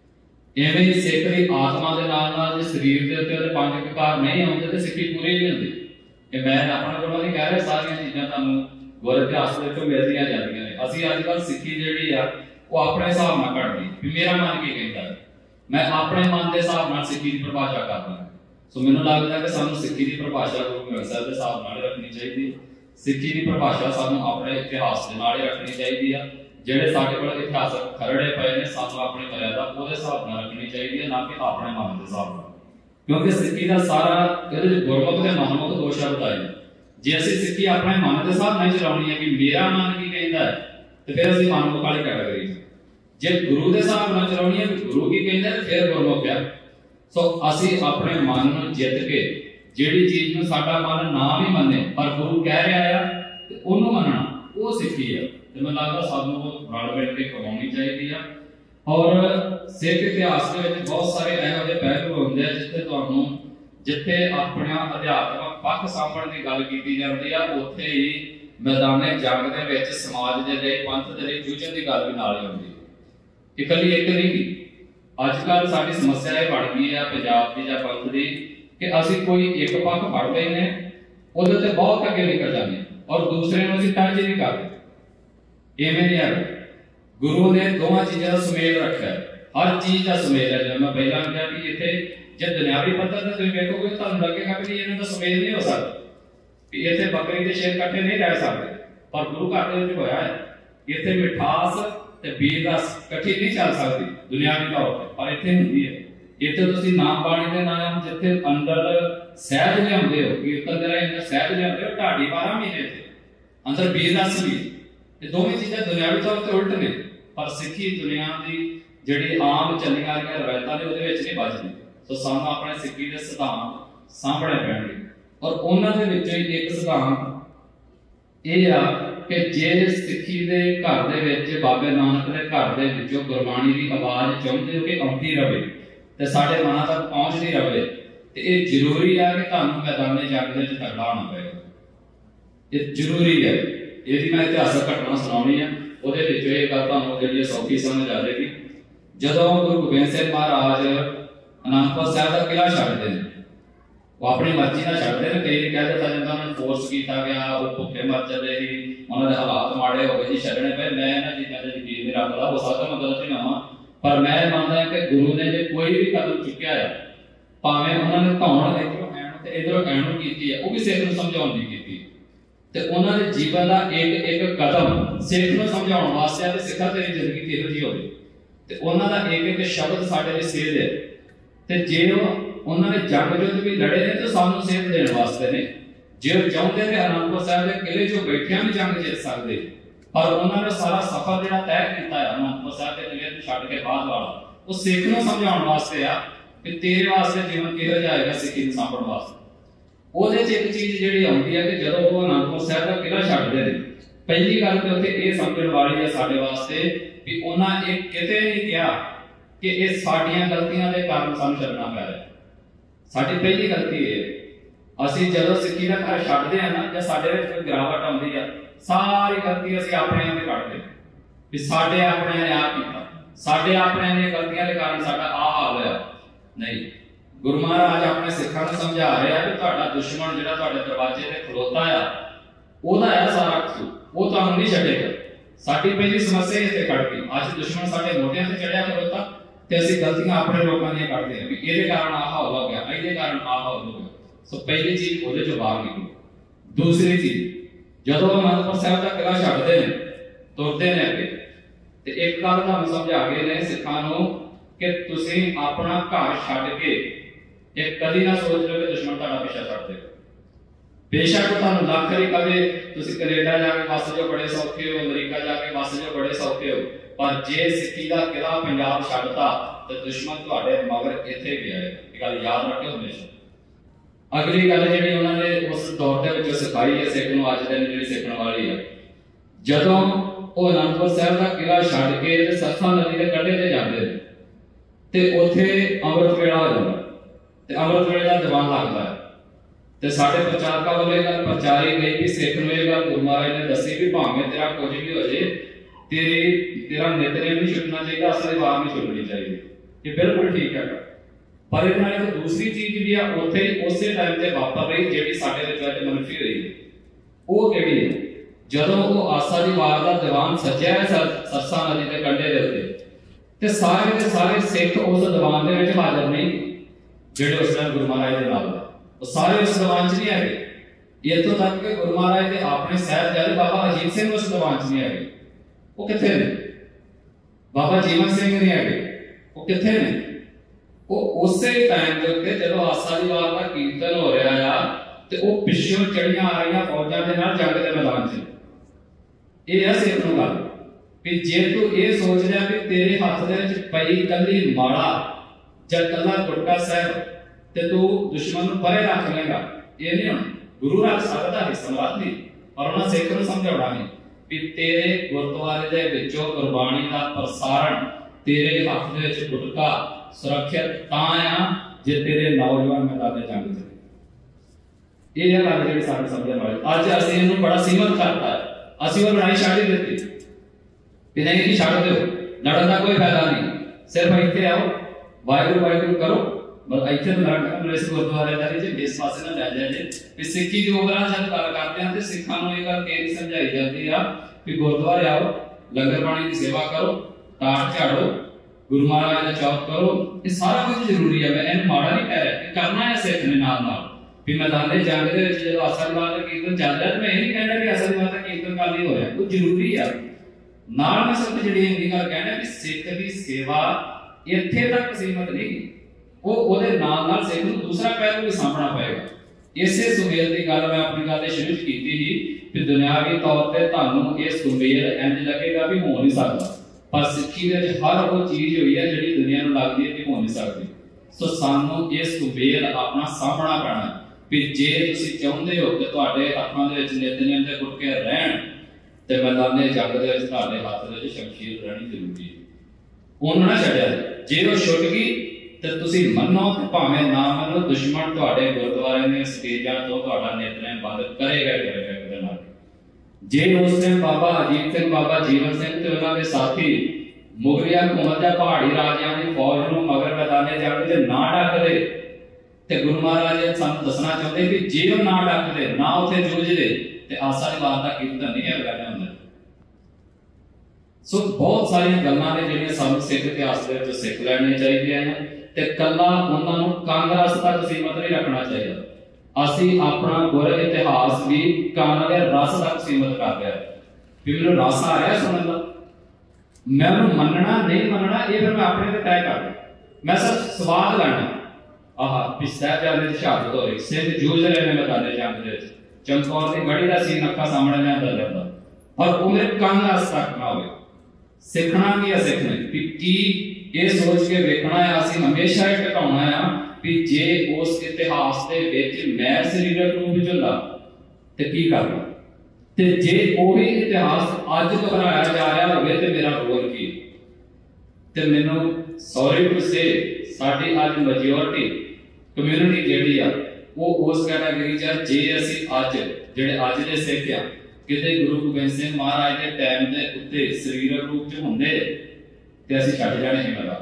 ਇਵੇਂ ਹੀ ਸਿੱਖ ਦੀ ਆਤਮਾ ਦੇ ਨਾਲ ਨਾਲ ਜੇ ਸਰੀਰ ਦੇ ਉੱਤੇ ਉਹਦੇ ਪੰਜ ਵਿਕਾਰ ਨਹੀਂ ਆਉਂਦੇ ਤੇ ਸਿੱਖੀ ਪੂਰੀ ਨਹੀਂ ਹੁੰਦੀ। ਇਹ ਮੈਂ ਆਪਣੇ ਕੋਲੋਂ ਨਹੀਂ ਕਹਿ ਰਿਹਾ, ਸਾਰੀਆਂ ਚੀਜ਼ਾਂ ਤੁਹਾਨੂੰ ਗੁਰ ਇਤਿਹਾਸ ਦੇ ਵਿੱਚੋਂ ਮਿਲਦੀਆਂ ਜਾਂਦੀਆਂ ਨੇ। ਅਸੀਂ ਅੱਜ ਕੱਲ੍ਹ ਸਿੱਖੀ ਜਿਹੜੀ ਆ ਉਹ ਆਪਣੇ ਹਿਸਾਬ ਨਾਲ ਕੱਢਦੀ ਵੀ ਮੇਰਾ ਮਨ ਕੀ ਕਹਿੰਦਾ, ਮੈਂ ਆਪਣੇ ਮਨ ਦੇ ਹਿਸਾਬ ਨਾਲ ਸਿੱਖੀ ਦੀ ਪਰਿਭਾਸ਼ਾ ਕਰਦਾ। ਸੋ ਮੈਨੂੰ ਲੱਗਦਾ ਕਿ ਸਾਨੂੰ ਸਿੱਖੀ ਦੀ ਪਰਿਭਾਸ਼ਾ ਗੁਰੂ ਗ੍ਰੰਥ ਸਾਹਿਬ ਦੇ ਹਿਸਾਬ ਨਾਲ ਰੱਖਣੀ ਚਾਹੀਦੀ। ਸਿੱਖੀ ਦੀ ਪਰਿਭਾਸ਼ਾ ਸਾਨੂੰ ਆਪਣੇ ਇਤਿਹਾਸ ਦੇ ਨਾਲ ਹੀ ਰੱਖਣੀ ਚਾਹੀਦੀ ਆ। ਜਿਹੜੇ ਸਾਡੇ ਕੋਲ ਇਤਿਹਾਸਕ ਖਰੜੇ ਪਏ ਨੇ, ਸਾਨੂੰ ਆਪਣੀ ਮਰਿਆਦਾ ਉਹਦੇ ਹਿਸਾਬ ਨਾਲ ਰੱਖਣੀ ਚਾਹੀਦੀ ਹੈ, ਨਾ ਕਿ ਆਪਣੇ ਮਨ ਦੇ ਹਿਸਾਬ ਨਾਲ। ਕਿਉਂਕਿ ਸਿੱਖੀ ਦਾ ਸਾਰਾ ਇਹਦੇ ਵਿੱਚ ਗੁਰਮੁਖ ਤੇ ਮਨਮੁਖ ਦੋ ਸ਼ਬਦ ਆਏ ਨੇ। ਜੇ ਅਸੀਂ ਸਿੱਖੀ ਆਪਣੇ ਮਨ ਦੇ ਹਿਸਾਬ ਨਾਲ ਚਲਾਉਣੀ ਹੈ ਕਿ ਮੇਰਾ ਮਨ ਕੀ ਕਹਿੰਦਾ ਹੈ, ਤੇ ਫਿਰ ਅਸੀਂ ਮਨਮੁਖ ਵਾਲੀ ਕੈਟਾਗਰੀ। ਜੇ ਗੁਰੂ ਦੇ ਹਿਸਾਬ ਨਾਲ ਚਲਾਉਣੀ ਹੈ ਕਿ ਗੁਰੂ ਕੀ ਕਹਿੰਦਾ, ਤੇ ਫਿਰ ਗੁਰਮੁਖ ਆ। ਸੋ ਅਸੀਂ ਆਪਣੇ ਮਨ ਨੂੰ ਜਿੱਤ ਕੇ ਜਿਹੜੀ ਚੀਜ਼ ਨੂੰ ਸਾਡਾ ਮਨ ਨਾ ਵੀ ਮੰਨੇ ਪਰ ਗੁਰੂ ਕਹਿ ਰਿਹਾ ਆ ਤੇ ਉਹਨੂੰ ਮੰਨਣਾ, ਉਹ ਸਿੱਖੀ ਆ। ਤੇ ਮੈਨੂੰ ਲੱਗਦਾ ਸਾਨੂੰ ਉਹ ਰਲ ਮਿਲ ਕੇ ਕਮਾਉਣੀ ਚਾਹੀਦੀ ਆ। ਔਰ ਸਿੱਖ ਇਤਿਹਾਸ ਦੇ ਵਿੱਚ ਬਹੁਤ ਸਾਰੇ ਇਹੋ ਜਿਹੇ ਪਹਿਲੂ ਹੁੰਦੇ ਆ ਜਿੱਥੇ ਤੁਹਾਨੂੰ ਜਿੱਥੇ ਆਪਣਾ ਅਧਿਆਤਮਕ ਪੱਖ ਸਾਂਭਣ ਦੀ ਗੱਲ ਕੀਤੀ ਜਾਂਦੀ ਆ, ਉੱਥੇ ਹੀ ਮੈਦਾਨੇ ਜੰਗ ਦੇ ਵਿੱਚ ਸਮਾਜ ਦੇ ਲਈ, ਪੰਥ ਦੇ ਲਈ ਜੂਝਣ ਦੀ ਗੱਲ ਵੀ ਨਾਲ ਹੀ ਹੁੰਦੀ ਹੈ। ਇਕੱਲੀ ਇੱਕ ਨਹੀਂ। ਅੱਜ ਕੱਲ੍ਹ ਸਾਡੀ ਸਮੱਸਿਆ ਇਹ ਬਣ ਗਈ ਆ ਪੰਜਾਬ ਦੀ ਜਾਂ ਪੰਥ ਦੀ ਕਿ ਅਸੀਂ ਕੋਈ ਇੱਕ ਪੱਖ ਫੜ ਲੈਨੇ, ਉਹਦੇ ਤੇ ਬਹੁਤ ਅੱਗੇ ਨਿਕਲ ਜਾਂਦੇ ਔਰ ਦੂਸਰੇ ਨੂੰ ਅਸੀਂ ਟੱਚ ਨਹੀਂ ਕਰਦੇ। ਇਵੇਂ ਨਹੀਂ ਹੈ। ਗੁਰੂ ਨੇ ਦੋਵਾਂ ਚੀਜ਼ਾਂ ਦਾ ਸੁਮੇਲ ਰੱਖਿਆ, ਹਰ ਚੀਜ਼ ਦਾ ਸੁਮੇਲ ਹੈ। ਜਿਵੇਂ ਮੈਂ ਪਹਿਲਾਂ ਕਿਹਾ ਕਿ ਇੱਥੇ ਜੇ ਦੁਨਿਆਵੀ ਪੱਧਰ ਤੇ ਤੁਸੀਂ ਵੇਖੋਗੇ ਤੁਹਾਨੂੰ ਲੱਗੇਗਾ ਕਿ ਇਹਨਾਂ ਦਾ ਸੁਮੇਲ ਨਹੀਂ ਹੋ ਸਕਦਾ, ਕਿ ਇੱਥੇ ਬੱਕਰੀ ਤੇ ਸ਼ੇਰ ਇਕੱਠੇ ਨਹੀਂ ਰਹਿ ਸਕਦੇ। ਪਰ ਗੁਰੂ ਘਰ ਦੇ ਵਿੱਚ ਹੋਇਆ ਹੈ। ਇੱਥੇ ਮਿਠਾਸ ਤੇ ਬੀਰ ਰਸ ਇਕੱਠੀ ਨਹੀਂ ਚੱਲ ਸਕਦੀ ਦੁਨਿਆਵੀ ਤੌਰ ਤੇ, ਪਰ ਇੱਥੇ ਹੁੰਦੀ ਹੈ। ਇੱਥੇ ਤੁਸੀਂ ਨਾਮ ਬਾਣੀ ਦੇ ਨਾਮ ਜਿੱਥੇ ਅੰਦਰ ਸਹਿਜ ਲਿਆਉਂਦੇ ਹੋ, ਕੀਰਤਨ ਦੇ ਰਾਹੀਂ ਸਹਿਜ ਲਿਆਉਂਦੇ ਹੋ, ਢਾਡੀ ਬਾਰਾਂ ਮਹੀਨੇ ਤੇ ਅੰਦਰ ਬੀਰ ਰਸ ਵੀ। ਇਹ ਦੋਵੇਂ ਚੀਜ਼ਾਂ ਦੁਨਿਆਵੀ ਤੌਰ ਤੇ ਉਲਟ ਨੇ, ਪਰ ਸਿੱਖੀ ਦੁਨੀਆ ਦੀ ਜਿਹੜੀ ਆਮ ਚੱਲੀਆਂ ਰਹੀਆਂ ਰਵਾਇਤਾਂ ਨੇ ਉਹਦੇ ਵਿੱਚ ਨਹੀਂ ਵੱਜਦੀ। ਸੋ ਸਾਨੂੰ ਆਪਣੇ ਸਿੱਖੀ ਦੇ ਸਿਧਾਂਤ ਸਾਂਭਣੇ ਪੈਣਗੇ। ਔਰ ਉਹਨਾਂ ਦੇ ਵਿੱਚੋਂ ਹੀ ਇੱਕ ਸਿਧਾਂਤ ਇਹ ਆ ਕਿ ਜੇ ਸਿੱਖੀ ਦੇ ਘਰ ਦੇ ਵਿੱਚ ਬਾਬੇ ਨਾਨਕ ਦੇ ਘਰ ਦੇ ਵਿੱਚੋਂ ਗੁਰਬਾਣੀ ਦੀ ਆਵਾਜ਼ ਚਾਹੁੰਦੇ ਹੋ ਕਿ ਆਉਂਦੀ ਰਹੇ, ਤੇ ਸਾਡੇ ਮਨਾਂ ਤੱਕ ਪਹੁੰਚਦੀ ਰਹੇ ਤੇ ਇਹ ਜ਼ਰੂਰੀ ਹੈ ਕਿ ਤੁਹਾਨੂੰ ਮੈਦਾਨੇ ਜੰਗ ਦੇ ਵਿੱਚ ਤਗੜਾ ਹੋਣਾ ਪਏਗਾ। ਇਹ ਜ਼ਰੂਰੀ ਹੈ। ਇਹਦੀ ਮੈਂ ਇਤਿਹਾਸਕ ਘਟਨਾ ਸੁਣਾਉਣੀ ਹੈ, ਉਹਦੇ ਵਿੱਚ ਇਹ ਗੱਲ ਤੁਹਾਨੂੰ ਜਿਹੜੀ ਸੌਖੀ ਸਮਝ ਆ ਜਾਏਗੀ। ਜਦੋਂ ਗੁਰੂ ਗੋਬਿੰਦ ਸਿੰਘ ਮਹਾਰਾਜ ਅਨੰਦਪੁਰ ਸਾਹਿਬ ਦਾ ਕਿਲ੍ਹਾ ਛੱਡਦੇ ਨੇ, ਉਹ ਆਪਣੀ ਮਰਜ਼ੀ ਨਾਲ ਛੱਡਦੇ ਨੇ। ਕਈ ਕਹਿ ਦਿੱਤਾ ਜਾਂਦਾ ਉਹਨਾਂ ਨੂੰ ਫੋਰਸ ਕੀਤਾ ਗਿਆ, ਉਹ ਭੁੱਖੇ ਮਰ ਜਾਂਦੇ ਸੀ, ਉਹਨਾਂ ਦੇ ਹਾਲਾਤ ਮਾੜੇ ਹੋ ਗਏ ਜੀ, ਛੱਡਣੇ ਪਏ। ਮੈਂ ਇਹਨਾਂ ਚੀਜ਼ਾਂ ਤੇ ਯਕੀਨ ਨਹੀਂ ਰੱਖਦਾ, ਹੋ ਸਕਦਾ ਮੈਂ ਗਲਤ ਹੀ ਨਾ ਹਾਂ, ਪਰ ਮੈਂ ਮੰਨਦਾ ਕਿ ਗੁਰੂ ਨੇ ਜੇ ਕੋਈ ਵੀ ਕਦਮ ਚੁੱਕਿਆ ਆ, ਭਾਵੇਂ ਉਹਨਾਂ ਨੇ ਧੌਣ ਇੱਧਰੋਂ ਐਣ ਤੇ ਇੱਧਰੋਂ ਐਣ ਕੀਤੀ ਹੈ, ਉਹ ਵੀ ਸਿੱਖ ਨੂੰ ਸਮਝਾਉਣ ਦੀ ਕੀਤੀ। ਤੇ ਉਹਨਾਂ ਦੇ ਜੀਵਨ ਦਾ ਇੱਕ ਇੱਕ ਕਦਮ ਸਿੱਖ ਨੂੰ ਸਮਝਾਉਣ ਵਾਸਤੇ ਤੇ ਸਿੱਖਾਂ ਤੇਰੀ ਜ਼ਿੰਦਗੀ ਕਿਹੋ ਜਿਹੀ ਹੋਵੇ, ਤੇ ਉਹਨਾਂ ਦਾ ਇੱਕ ਇੱਕ ਸ਼ਬਦ ਸਾਡੇ ਲਈ ਸੇਧ ਹੈ। ਤੇ ਜੇ ਉਹ ਉਹਨਾਂ ਨੇ ਜੰਗ ਜੁੱਧ ਵੀ ਲੜੇ ਨੇ ਤਾਂ ਸਾਨੂੰ ਸੇਧ ਦੇਣ ਵਾਸਤੇ ਨੇ। ਜੇ ਉਹ ਚਾਹੁੰਦੇ ਨੇ ਅਨੰਦਪੁਰ ਸਾਹਿਬ ਦੇ ਕਿਲੇ 'ਚੋਂ ਬੈਠਿਆਂ ਵੀ ਜੰਗ ਜਿੱਤ ਸਕਦੇ, ਪਰ ਉਹਨਾਂ ਨੇ ਸਾਰਾ ਸਫ਼ਰ ਜਿਹੜਾ ਤੈਅ ਕੀਤਾ ਹੈ ਅਨੰਦਪੁਰ ਸਾਹਿਬ ਦੇ ਕਿਲੇ ਨੂੰ ਛੱਡ ਕੇ ਬਾਅਦ ਵਾਲਾ, ਉਹ ਸਿੱਖ ਨੂੰ ਸਮਝਾਉਣ ਵਾਸਤੇ ਆ ਕਿ ਤੇਰੇ ਵਾਸਤੇ ਜੀਵਨ ਕਿਹੋ ਜਿਹਾ ਹੋਏਗਾ, ਸਿੱਖੀ ਨੂੰ ਸਾਂਭਣ ਵਾਸਤੇ। ਉਹਦੇ 'ਚ ਇੱਕ ਚੀਜ਼ ਜਿਹੜੀ ਆਉਂਦੀ ਹੈ ਕਿ ਜਦੋਂ ਉਹ ਅਨੰਦਪੁਰ ਸਾਹਿਬ ਦਾ ਕਿਲਾ ਛੱਡਦੇ ਨੇ, ਪਹਿਲੀ ਗੱਲ ਤੇ ਉੱਥੇ ਇਹ ਸਮਝਣ ਵਾਲੀ ਹੈ ਸਾਡੇ ਵਾਸਤੇ ਵੀ ਉਹਨਾਂ ਇਹ ਕਿਤੇ ਨਹੀਂ ਕਿਹਾ ਕਿ ਇਹ ਸਾਡੀਆਂ ਗਲਤੀਆਂ ਦੇ ਕਾਰਨ ਸਾਨੂੰ ਛੱਡਣਾ ਪੈ ਰਿਹਾ। ਸਾਡੀ ਪਹਿਲੀ ਗਲਤੀ ਇਹ, ਅਸੀਂ ਜਦੋਂ ਸਿੱਖੀ ਦਾ ਘਰ ਛੱਡਦੇ ਆ ਨਾ, ਜਾਂ ਸਾਡੇ ਵਿੱਚ ਕੋਈ ਗਿਰਾਵਟ ਆਉਂਦੀ ਆ, ਸਾਰੀ ਗਲਤੀ ਅਸੀਂ ਆਪਣੇ ਆਪ ਤੇ ਕੱਢਦੇ ਵੀ ਸਾਡੇ ਆਪਣਿਆਂ ਨੇ ਆਹ ਕੀਤਾ, ਸਾਡੇ ਆਪਣਿਆਂ ਦੀਆਂ ਗਲਤੀਆਂ ਦੇ ਕਾਰਨ ਸਾਡਾ ਆਹ ਹਾਲ ਹੋਇਆ। ਨਹੀਂ, ਗੁਰੂ ਮਹਾਰਾਜ ਆਪਣੇ ਸਿੱਖਾਂ ਨੂੰ ਸਮਝਾ ਰਿਹਾ ਕਿ ਤੁਹਾਡਾ ਦੁਸ਼ਮਣ ਜਿਹੜਾ ਤੁਹਾਡੇ ਦਰਵਾਜ਼ੇ ਤੇ ਖਲੋਤਾ ਆ, ਉਹਦਾ ਹੈ ਸਾਰਾ ਕਸੂਰ, ਉਹ ਤੁਹਾਨੂੰ ਨਹੀਂ ਛੱਡੇਗਾ। ਸਾਡੀ ਪਹਿਲੀ ਸਮੱਸਿਆ ਇੱਥੇ ਕੱਢ ਗਈ। ਅੱਜ ਦੁਸ਼ਮਣ ਸਾਡੇ ਮੋਢਿਆਂ ਤੇ ਚੜਿਆ ਖਲੋਤਾ ਤੇ ਅਸੀਂ ਗਲਤੀਆਂ ਆਪਣੇ ਲੋਕਾਂ ਦੀਆਂ ਕੱਢਦੇ ਹਾਂ ਵੀ ਇਹਦੇ ਕਾਰਨ ਆਹ ਹਾਲ ਹੋ ਗਿਆ, ਇਹਦੇ ਕਾਰਨ ਆਹ ਹਾਲ ਹੋ ਗਿਆ। ਸੋ ਪਹਿਲੀ ਚੀਜ਼ ਉਹਦੇ ਚੋਂ ਬਾਹਰ ਨਿਕਲੋ। ਦੂਸਰੀ ਚੀਜ਼, ਜਦੋਂ ਅਨੰਦਪੁਰ ਸਾਹਿਬ ਦਾ ਕਿਲ੍ਹਾ ਛੱਡਦੇ ਨੇ, ਤੁਰਦੇ ਨੇ ਅੱਗੇ, ਤੇ ਇੱਕ ਗੱਲ ਤੁਹਾਨੂੰ ਸਮਝਾ ਗਏ ਨੇ ਸਿੱਖਾਂ ਨੂੰ ਕਿ ਤੁਸੀਂ ਆਪਣਾ ਘਰ ਛੱਡ ਕੇ ਇਹ ਕਦੀ ਨਾ ਸੋਚ ਲਓ ਕਿ ਦੁਸ਼ਮਣ ਤੁਹਾਡਾ ਪਿੱਛਾ ਛੱਡ ਦੇਗਾ। ਬੇਸ਼ੱਕ ਤੁਹਾਨੂੰ ਲੱਖ ਵਾਰੀ ਕਵੇ ਤੁਸੀਂ ਕੈਨੇਡਾ ਜਾ ਕੇ ਵਸ ਜਾਓ ਬੜੇ ਸੌਖੇ ਹੋ, ਅਮਰੀਕਾ ਜਾ ਕੇ ਵਸ ਜਾਓ ਬੜੇ ਸੌਖੇ ਹੋ, ਪਰ ਜੇ ਸਿੱਖੀ ਦਾ ਕਿਲ੍ਹਾ ਪੰਜਾਬ ਛੱਡਤਾ ਤੇ ਦੁਸ਼ਮਣ ਤੁਹਾਡੇ ਮਗਰ ਇੱਥੇ ਗਿਆ ਹੈ। ਇਹ ਗੱਲ ਯਾਦ ਰੱਖਿਓ ਹਮੇਸ਼ਾ। ਅਗਲੀ ਗੱਲ ਜਿਹੜੀ ਉਹਨਾਂ ਨੇ ਉਸ ਦੌਰ ਦੇ ਵਿੱਚ ਸਿਖਾਈ ਹੈ ਸਿੱਖ ਨੂੰ, ਅੱਜ ਦਿਨ ਜਿਹੜੀ ਸਿੱਖਣ ਵਾਲੀ ਹੈ, ਜਦੋਂ ਉਹ ਅਨੰਦਪੁਰ ਸਾਹਿਬ ਦਾ ਕਿਲ੍ਹਾ ਛੱਡ ਕੇ ਤੇ ਸਰਸਾ ਨਦੀ ਦੇ ਕੰਢੇ ਤੇ ਜਾਂਦੇ ਨੇ ਤੇ ਉੱਥੇ ਅੰਮ੍ਰਿਤ ਵੇਲਾ ਹੋ ਜਾਂਦਾ ਤੇ ਅੰਮ੍ਰਿਤ ਵੇਲੇ ਦਾ ਦੀਵਾਨ ਲੱਗਦਾ ਹੈ। ਤੇ ਸਾਡੇ ਪ੍ਰਚਾਰਕਾਂ ਵੱਲੋਂ ਇਹ ਗੱਲ ਪ੍ਰਚਾਰੀ ਗਈ ਕਿ ਸਿੱਖ ਨੂੰ ਇਹ ਗੱਲ ਗੁਰੂ ਮਹਾਰਾਜ ਨੇ ਦੱਸੀ ਵੀ ਭਾਵੇਂ ਤੇਰਾ ਕੁਝ ਵੀ ਹੋ ਜੇ, ਤੇਰੀ ਤੇਰਾ ਨਿਤਨੇਮ ਨਹੀਂ ਛੁੱਟਣਾ ਚਾਹੀਦਾ, ਅਸਲੀ ਵਾਰ ਨਹੀਂ ਛੁੱਟਣੀ ਚਾਹੀਦੀ। ਇਹ ਬਿਲਕੁਲ ਠੀਕ ਹੈ, ਪਰ ਇਹਨਾਂ ਨੇ ਇੱਕ ਦੂਸਰੀ ਚੀਜ਼ ਵੀ ਆ ਉੱਥੇ ਉਸੇ ਟਾਈਮ ਤੇ ਵਾਪਰ ਰਹੀ ਜਿਹੜੀ ਸਾਡੇ ਵਿੱਚ ਅੱਜ ਮਨਫੀ ਰਹੀ। ਉਹ ਕਿਹੜੀ ਹੈ? ਜਦੋਂ ਉਹ ਆਸਾ ਦੀ ਵਾਰ ਦਾ ਦੀਵਾਨ ਸੱਜਿਆ ਹੈ ਸਰਸਾ ਨਦੀ ਦੇ ਕੰਢੇ ਦੇ ਉੱਤੇ, ਤੇ ਸਾਰੇ ਦੇ ਸਾਰੇ ਸਿੱਖ ਉਸ ਦੀਵਾਨ ਦੇ ਵਿੱਚ ਹਾਜ਼ਰ ਨਹੀਂ ਜਿਹੜੇ ਉਸ ਨਾਲ ਗੁਰੂ ਮਹਾਰਾਜ ਦੇ ਨਾਲ, ਉਹ ਸਾਰੇ ਉਸ ਦੀਵਾਨ 'ਚ ਨਹੀਂ ਹੈਗੇ। ਇੱਥੋਂ ਤੱਕ ਕਿ ਗੁਰੂ ਮਹਾਰਾਜ ਦੇ ਆਪਣੇ ਸਾਹਿਬਜ਼ਾਦੇ ਬਾਬਾ ਅਜੀਤ ਸਿੰਘ ਉਸ ਦੀਵਾਨ 'ਚ ਨਹੀਂ ਹੈਗੇ। ਉਹ ਕਿੱਥੇ ਨੇ? ਬਾਬਾ ਜੀਵਨ ਸਿੰਘ ਨਹੀਂ ਹੈਗੇ, ਉਹ ਕਿੱਥੇ ਨੇ? ਉਹ ਉਸੇ ਟਾਈਮ ਦੇ ਉੱਤੇ ਜਦੋਂ ਆਸਾ ਦੀ ਵਾਰ ਦਾ ਕੀਰਤਨ ਹੋ ਰਿਹਾ ਆ ਤੇ ਉਹ ਪਿੱਛੋਂ ਚੜੀਆਂ ਆ ਰਹੀਆਂ ਫੌਜਾਂ ਦੇ ਨਾਲ ਜੰਗ ਦੇ ਮੈਦਾਨ 'ਚ। ਇਹ ਆ ਸਿੱਖ ਨੂੰ ਗੱਲ ਵੀ ਜੇ ਤੂੰ ਇਹ ਸੋਚ ਰਿਹਾ ਕਿ ਤੇਰੇ ਹੱਥ ਦੇ ਵਿੱਚ ਪਈ ਕੱਲੀ ਮਾਲਾ ਜਾਂ ਕੱਲਾ ਗੁਟਕਾ ਸਾਹਿਬ ਤੇ ਤੂੰ ਦੁਸ਼ਮਣ ਨੂੰ ਪਰੇ ਰੱਖ ਲੇਗਾ, ਇਹ ਨਹੀਂ ਹੋਣਾ। ਗੁਰੂ ਰੱਖ ਸਕਦਾ ਹੈ ਸਮਰਾਤੀ, ਪਰ ਉਹਨਾਂ ਸਿੱਖ ਨੂੰ ਸਮਝਾਉਣਾ ਨਹੀਂ ਵੀ ਤੇਰੇ ਗੁਰਦੁਆਰੇ ਦੇ ਵਿੱਚੋਂ ਗੁਰਬਾਣੀ ਦਾ ਪ੍ਰਸਾਰਣ ਤੇਰੇ ਹੱਥ ਦੇ ਵਿੱਚ ਗੁਟਕਾ ਸੁਰੱਖਿਅਤ ਤਾਂ ਆ ਜੇ ਤੇਰੇ ਨੌਜਵਾਨ ਮੈਦਾਨੇ ਜੰਗ 'ਚ। ਇਹ ਗੱਲ ਜਿਹੜੀ ਸਾਨੂੰ ਸਮਝਣ ਵਾਲੀ। ਅੱਜ ਅਸੀਂ ਇਹਨੂੰ ਬੜਾ ਸੀਮਤ ਕਰਤਾ ਹੈ, ਅਸੀਂ ਉਹ ਲੜਾਈ ਛੱਡ ਹੀ ਦਿੱਤੀ ਵੀ ਨਹੀਂ ਜੀ ਛੱਡ ਦਿਓ, ਲੜਨ ਦਾ ਕੋਈ ਫਾਇਦਾ ਨਹੀਂ, ਸਿਰਫ ਇੱਥੇ ਆਓ ਵਾਹਿਗੁਰੂ ਵਾਹਿਗੁਰੂ ਕਰੋ। ਬਸ ਇੱਥੇ ਤਾਂ ਲੜਨ ਇਸ ਗੁਰਦੁਆਰੇ ਦਾ ਜੇ ਇਸ ਪਾਸੇ ਨਾ ਲੈ ਜਾਏ ਜੇ ਵੀ ਸਿੱਖੀ ਦੀ ਓਵਰਾਂ ਜਦ ਗੱਲ ਕਰਦੇ ਹਾਂ ਤੇ ਸਿੱਖਾਂ ਨੂੰ ਇਹ ਗੱਲ ਕਿਹੜੀ ਸਮਝਾਈ ਜਾਂਦੀ ਆ ਵੀ ਗੁਰਦੁਆਰੇ ਆਓ, ਲੰਗਰ ਪਾਣੀ ਦੀ ਸੇਵਾ ਕਰੋ, ਟਾਟ ਝਾੜੋ, ਗੁਰੂ ਮਹਾਰਾਜ ਦਾ ਚੌਕ ਕਰੋ। ਇਹ ਸਾਰਾ ਕੁਝ ਜ਼ਰੂਰੀ ਹੈ, ਮੈਂ ਇਹਨੂੰ ਮਾੜਾ ਨਹੀਂ ਕਹਿ ਰਿਹਾ, ਇਹ ਕਰਨਾ ਹੈ ਸਿੱਖ ਨੇ ਨਾਲ ਨਾਲ ਵੀ ਮੈਦਾਨੇ ਜੰਗ ਦੇ ਵਿੱਚ ਜਦੋਂ ਆਸਾ ਦੀ ਵਾਰ ਦਾ ਕੀਰਤਨ ਚੱਲ ਰਿਹਾ, ਮੈਂ ਇਹ ਨਹੀਂ ਕਹਿਣਾ ਵੀ ਆਸਾ ਦੀ ਵਾਰ ਦਾ ਕੀਰਤਨ ਕਰ ਨਹੀਂ ਹੋ ਰਿਹਾ, ਉਹ ਜ਼ਰੂਰੀ ਆ। ਨਾਲ ਮੈਂ ਸਭ ਜਿਹੜੀ ਇੰਨੀ ਗੱਲ ਕਹਿਣਾ ਵੀ ਸਿੱਖ ਦੀ ਸੇਵਾ ਇੱਥੇ ਤੱਕ ਸੀਮਤ ਨਹੀਂ, ਉਹ ਉਹਦੇ ਨਾਲ ਨਾਲ ਸਿੱਖ ਨੂੰ ਦੂਸਰਾ ਪਹਿਲੂ ਵੀ ਸਾਂਭਣਾ ਪਏਗਾ। ਇਸੇ ਸੁਮੇਲ ਦੀ ਗੱਲ ਮੈਂ ਆਪਣੀ ਗੱਲ ਦੇ ਸ਼ੁਰੂ ਚ ਕੀਤੀ ਸੀ ਕਿ ਦੁਨਿਆਵੀ ਤੌਰ ਤੇ ਤੁਹਾਨੂੰ ਇਹ ਸੁਮੇਲ ਇੰਜ ਲੱਗੇਗਾ ਵੀ ਹੋ ਨਹੀਂ ਸਕਦਾ, ਪਰ ਸਿੱਖੀ ਦੇ ਵਿੱਚ ਹਰ ਉਹ ਚੀਜ਼ ਹੋਈ ਹੈ ਜਿਹੜੀ ਦੁਨੀਆ ਨੂੰ ਲੱਗਦੀ ਹੈ ਕਿ ਹੋ ਨਹੀਂ ਸਕਦੀ। ਸੋ ਸਾਨੂੰ ਇਹ ਸੁਮੇਲ ਆਪਣਾ ਸਾਂਭਣਾ ਪੈਣਾ ਵੀ ਜੇ ਤੁਸੀਂ ਚਾਹੁੰਦੇ ਹੋ ਕਿ ਤੁਹਾਡੇ ਹੱਥਾਂ ਦੇ ਵਿੱਚ ਨਿਤਨੇਮ ਦੇ ਗੁਟਕੇ ਰਹਿਣ ਤੇ ਮੈਦਾਨੇ ਜੰਗ ਦੇ ਵਿੱਚ ਤੁਹਾਡੇ ਹੱਥ ਦੇ ਵਿੱਚ ਸ਼ਮਸ਼ੀਰ ਰਹਿਣੀ ਜ਼ਰੂਰੀ ਹੈ। ਉਹਨੂੰ ਨਾ ਛੱਡਿਆ, ਜੇ ਉਹ ਛੁੱਟ ਗਈ ਤੇ ਤੁਸੀਂ ਮੰਨੋ ਤੇ ਭਾਵੇਂ ਨਾ ਮੰਨੋ, ਦੁਸ਼ਮਣ ਤੁਹਾਡੇ ਗੁਰਦੁਆਰੇ ਦੀਆਂ ਸਟੇਜਾਂ ਤੋਂ ਤੁਹਾਡਾ ਨੇਤਰੇਂ ਬੰਦ ਕਰੇਗਾ ਕਰੇਗਾ ਕਿਤੇ ਨਾ। ਜੇ ਉਸ ਦਿਨ ਬਾਬਾ ਅਜੀਤ ਸਿੰਘ, ਬਾਬਾ ਜੀਵਨ ਸਿੰਘ ਤੇ ਉਹਨਾਂ ਦੇ ਸਾਥੀ ਮੁਗਲਿਆ ਹਕੂਮਤ ਜਾਂ ਪਹਾੜੀ ਰਾਜਿਆਂ ਦੀ ਫੌਜ ਨੂੰ ਮਗਰ ਮੈਦਾਨੇ ਜਾਣ ਤੇ ਨਾ ਡੱਕਦੇ, ਤੇ ਗੁਰੂ ਮਹਾਰਾਜ ਸਾਨੂੰ ਦੱਸਣਾ ਚਾਹੁੰਦੇ ਕਿ ਜੇ ਉਹ ਨਾ ਡੱਕਦੇ, ਨਾ ਉੱਥੇ ਜੂਝਦੇ, ਤੇ ਆਸਾ ਦੀ ਬਾਤ ਦਾ ਕੀਰਤਨ ਨਹੀਂ ਹੈ ਲਗਾਇਆ ਹੁੰਦਾ। ਸੋ ਬਹੁਤ ਸਾਰੀਆਂ ਗੱਲਾਂ ਨੇ ਜਿਹੜੀਆਂ ਸਾਨੂੰ ਸਿੱਖ ਇਤਿਹਾਸ ਦੇ ਵਿੱਚ ਸਿੱਖ ਲੈਣੀਆਂ ਚਾਹੀਦੀਆਂ ਨੇ, ਤੇ ਕੱਲਾ ਉਹਨਾਂ ਨੂੰ ਕਾਂਗਰਸ ਤੱਕ ਸੀਮਤ ਨਹੀਂ ਰੱਖਣਾ ਚਾਹੀਦਾ। ਅਸੀਂ ਆਪਣਾ ਗੁਰ ਇਤਿਹਾਸ ਵੀ ਕੰਨ ਦੇ ਰਸ ਤੱਕ ਸੀਮਤ ਕਰ ਲਿਆ ਵੀ ਮੈਨੂੰ ਰਸ ਆ ਰਿਹਾ ਸੁਣਨ ਦਾ, ਮੈਂ ਉਹਨੂੰ ਮੰਨਣਾ ਨਹੀਂ ਮੰਨਣਾ ਇਹ ਫਿਰ ਮੈਂ ਆਪਣੇ ਤੇ ਤੈਅ ਕਰਨਾ। ਮੈਂ ਸਿਰਫ ਸਵਾਦ ਲੈਣਾ, ਆਹ ਵੀ ਸਾਹਿਬਜ਼ਾਦੇ ਦੀ ਸ਼ਹਾਦਤ ਹੋਈ, ਸਿੰਘ ਜੂਝ ਰਹੇ ਨੇ ਮੈਦਾਨੇ ਜੰਗ ਦੇ ਵਿੱਚ, ਚਮਕੌਰ ਦੀ ਗੜੀ ਦਾ ਸੀਨ ਅੱਖਾਂ ਸਾਹਮਣੇ ਲਿਆਂਦਾ ਜਾਂਦਾ, ਔਰ ਉਹ ਮੇਰੇ ਕੰਨ ਰਸ ਤੱਕ ਨਾ ਹੋਵੇ। ਸਿੱਖਣਾ ਕੀ ਹੈ? ਸਿੱਖਣਾ ਵੀ ਕੀ ਇਹ ਸੋਚ ਕੇ ਵੇਖਣਾ ਹੈ, ਅਸੀਂ ਹਮੇਸ਼ਾ ਇਹ ਟਿਕਾਉਣਾ ਆ ਵੀ ਜੇ ਉਸ ਇਤਿਹਾਸ ਦੇ ਵਿੱਚ ਮੈਂ ਸਰੀਰਕ ਰੂਪ ਵਿੱਚ ਹੁੰਦਾ ਤੇ ਕੀ ਕਰਨਾ, ਤੇ ਜੇ ਉਹੀ ਇਤਿਹਾਸ ਅੱਜ ਦੁਹਰਾਇਆ ਜਾ ਰਿਹਾ ਹੋਵੇ ਤੇ ਮੇਰਾ ਰੋਲ ਕੀ। ਤੇ ਮੈਨੂੰ ਸੌਰੀ ਟੂ ਸੇ ਸਾਡੀ ਅੱਜ ਮੈਜੋਰਿਟੀ ਕਮਿਊਨਿਟੀ ਜਿਹੜੀ ਆ ਉਹ ਉਸ ਕੈਟਾਗਰੀ 'ਚ ਆ, ਜੇ ਅਸੀਂ ਅੱਜ ਜਿਹੜੇ ਅੱਜ ਦੇ ਸਿੱਖ ਆ ਕਿਤੇ ਗੁਰੂ ਗੋਬਿੰਦ ਸਿੰਘ ਮਹਾਰਾਜ ਦੇ ਟਾਈਮ ਦੇ ਉੱਤੇ ਸਰੀਰਕ ਰੂਪ 'ਚ ਹੁੰਦੇ ਤੇ ਅਸੀਂ ਛੱਡ ਜਾਣੇ ਸੀ ਮੈਦਾਨ।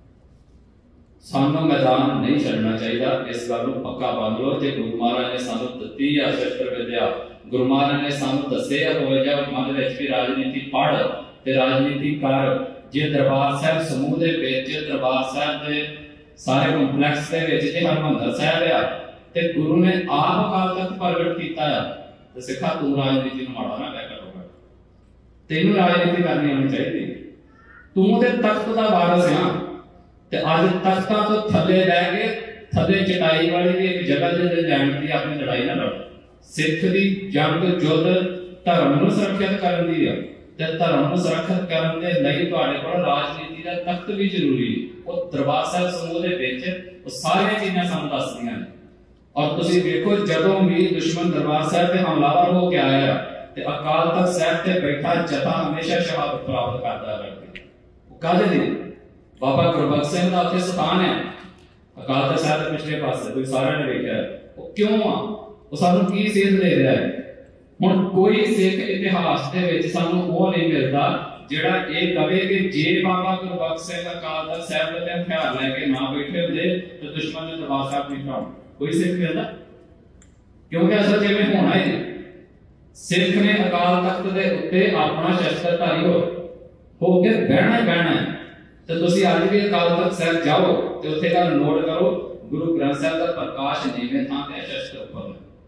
ਸਾਨੂੰ ਮੈਦਾਨ ਨਹੀਂ ਛੱਡਣਾ ਚਾਹੀਦਾ, ਇਸ ਗੱਲ ਨੂੰ ਪੱਕਾ ਬੰਦ ਲਓ। ਜੇ ਗੁਰੂ ਮਹਾਰਾਜ ਨੇ ਸਾਨੂੰ ਦਿੱਤੀ ਆ ਸ਼ਸਤਰ ਵਿਦਿਆ, ਗੁਰੂ ਮਹਾਰਾਜ ਨੇ ਸਾਨੂੰ ਦੱਸਿਆ ਹੋਵੇ ਜਾਂ ਮਨ ਵਿੱਚ ਵੀ ਰਾਜਨੀਤੀ ਪੜ੍ਹ ਤੇ ਰਾਜਨੀਤੀ ਕਰ। ਜੇ ਦਰਬਾਰ ਸਾਹਿਬ ਸਮੂਹ ਦੇ ਵਿੱਚ, ਦਰਬਾਰ ਸਾਹਿਬ ਦੇ ਸਾਰੇ ਕੰਪਲੈਕਸ ਦੇ ਵਿੱਚ ਜੇ ਹਰਿਮੰਦਰ ਸਾਹਿਬ ਆ ਤੇ ਗੁਰੂ ਨੇ ਆਪ ਅਕਾਲ ਤਖਤ ਪ੍ਰਗਟ ਕੀਤਾ ਆ, ਤੇ ਸਿੱਖਾ ਤੂੰ ਰਾਜਨੀਤੀ ਨੂੰ ਮਾੜਾ ਨਾ ਕਹਿ ਕਰੋਗਾ। ਤੈਨੂੰ ਰਾਜਨੀਤੀ ਕਰਨੀ ਆਉਣੀ ਚਾਹੀਦੀ, ਤੂੰ ਤੇ ਤਖਤ ਦਾ ਵਾਰਸ ਆ। ਤੇ ਅੱਜ ਤਖਤਾਂ ਤੋਂ ਥੱਲੇ ਰਹਿ ਕੇ ਥੱਲੇ ਚਟਾਈ ਵਾਲੀ ਦੀ ਇੱਕ ਜਗ੍ਹਾ ਤੇ ਲੈਣ ਦੀ ਆਪਣੀ ਲੜਾਈ ਨਾ ਲੜੋ। ਸਿੱਖ ਦੀ ਜੰਗ ਜੁੱਧ ਧਰਮ ਨੂੰ ਸੁਰੱਖਿਅਤ ਕਰਨ ਦੀ ਆ, ਤੇ ਧਰਮ ਨੂੰ ਸੁਰੱਖਿਅਤ ਕਰਨ ਦੇ ਲਈ ਤੁਹਾਡੇ ਕੋਲ ਰਾਜਨੀਤੀ ਦਾ ਤਖਤ ਵੀ ਜ਼ਰੂਰੀ ਹੈ। ਉਹ ਦਰਬਾਰ ਸਾਹਿਬ ਸਮੂਹ ਦੇ ਵਿੱਚ ਉਹ ਸਾਰੀਆਂ ਚੀਜ਼ਾਂ ਸਾਨੂੰ ਦੱਸਦੀਆਂ ਨੇ। ਔਰ ਤੁਸੀਂ ਵੇਖੋ ਜਦੋਂ ਵੀ ਦੁਸ਼ਮਣ ਦਰਬਾਰ ਸਾਹਿਬ ਤੇ ਹਮਲਾਵਰ ਹੋ ਕੇ ਆਇਆ ਤੇ ਅਕਾਲ ਤਖਤ ਸਾਹਿਬ ਤੇ ਬੈਠਾ ਜਥਾ ਹਮੇਸ਼ਾ ਸ਼ਹਾਦਤ ਪ੍ਰਾਪਤ ਕਰਦਾ ਹੈ। ਉਹ ਕਾਹਦੇ ਲਈ? ਬਾਬਾ ਗੁਰਬਖਸ਼ ਸਿੰਘ ਦਾ ਉੱਥੇ ਸਥਾਨ ਹੈ ਅਕਾਲ ਤਖਤ ਸਾਹਿਬ ਦੇ ਪਿਛਲੇ ਪਾਸੇ, ਤੁਸੀਂ ਸਾਰਿਆਂ ਨੇ ਵੇਖਿਆ। ਉਹ ਕਿਉਂ ਆ? ਉਹ ਸਾਨੂੰ ਕੀ ਸੇਧ ਦੇ ਰਿਹਾ ਹੈ? ਹੁਣ ਕੋਈ ਸਿੱਖ ਇਤਿਹਾਸ ਦੇ ਵਿੱਚ ਸਾਨੂੰ ਉਹ ਨਹੀਂ ਮਿਲਦਾ ਜਿਹੜਾ ਇਹ ਕਵੇ ਕਿ ਜੇ ਬਾਬਾ ਗੁਰਬਖਸ਼ ਸਿੰਘ ਅਕਾਲ ਤਖਤ ਸਾਹਿਬ ਦੇ ਹਥਿਆਰ ਲੈ ਕੇ ਨਾ ਬੈਠੇ ਹੁੰਦੇ ਤੇ ਦੁਸ਼ਮਣ ਨੇ ਦਰਬਾਰ ਸਾਹਿਬ ਨਹੀਂ ਢਾਉਣਾ। ਕੋਈ ਸਿੱਖ ਮਿਲਦਾ? ਕਿਉਂਕਿ ਅਸਲ ਜਿਵੇਂ ਹੋਣਾ ਹੀ ਸਿੱਖ ਨੇ ਅਕਾਲ ਤਖਤ ਦੇ ਉੱਤੇ ਆਪਣਾ ਸ਼ਸਤਰਧਾਰੀ ਹੋ ਹੋ ਕੇ ਬਹਿਣਾ ਬਹਿਣਾ। ਤੇ ਤੁਸੀਂ ਅੱਜ ਵੀ ਅਕਾਲ ਤਖਤ ਸਾਹਿਬ ਜਾਓ ਤੇ ਉੱਥੇ ਗੱਲ ਨੋਟ ਕਰੋ, ਗੁਰੂ ਗ੍ਰੰਥ ਸਾਹਿਬ ਦਾ ਪ੍ਰਕਾਸ਼ ਨੀਵੇਂ ਥਾਂ ਤੇ ਸ਼ਸਤਰ ਉੱਪਰ।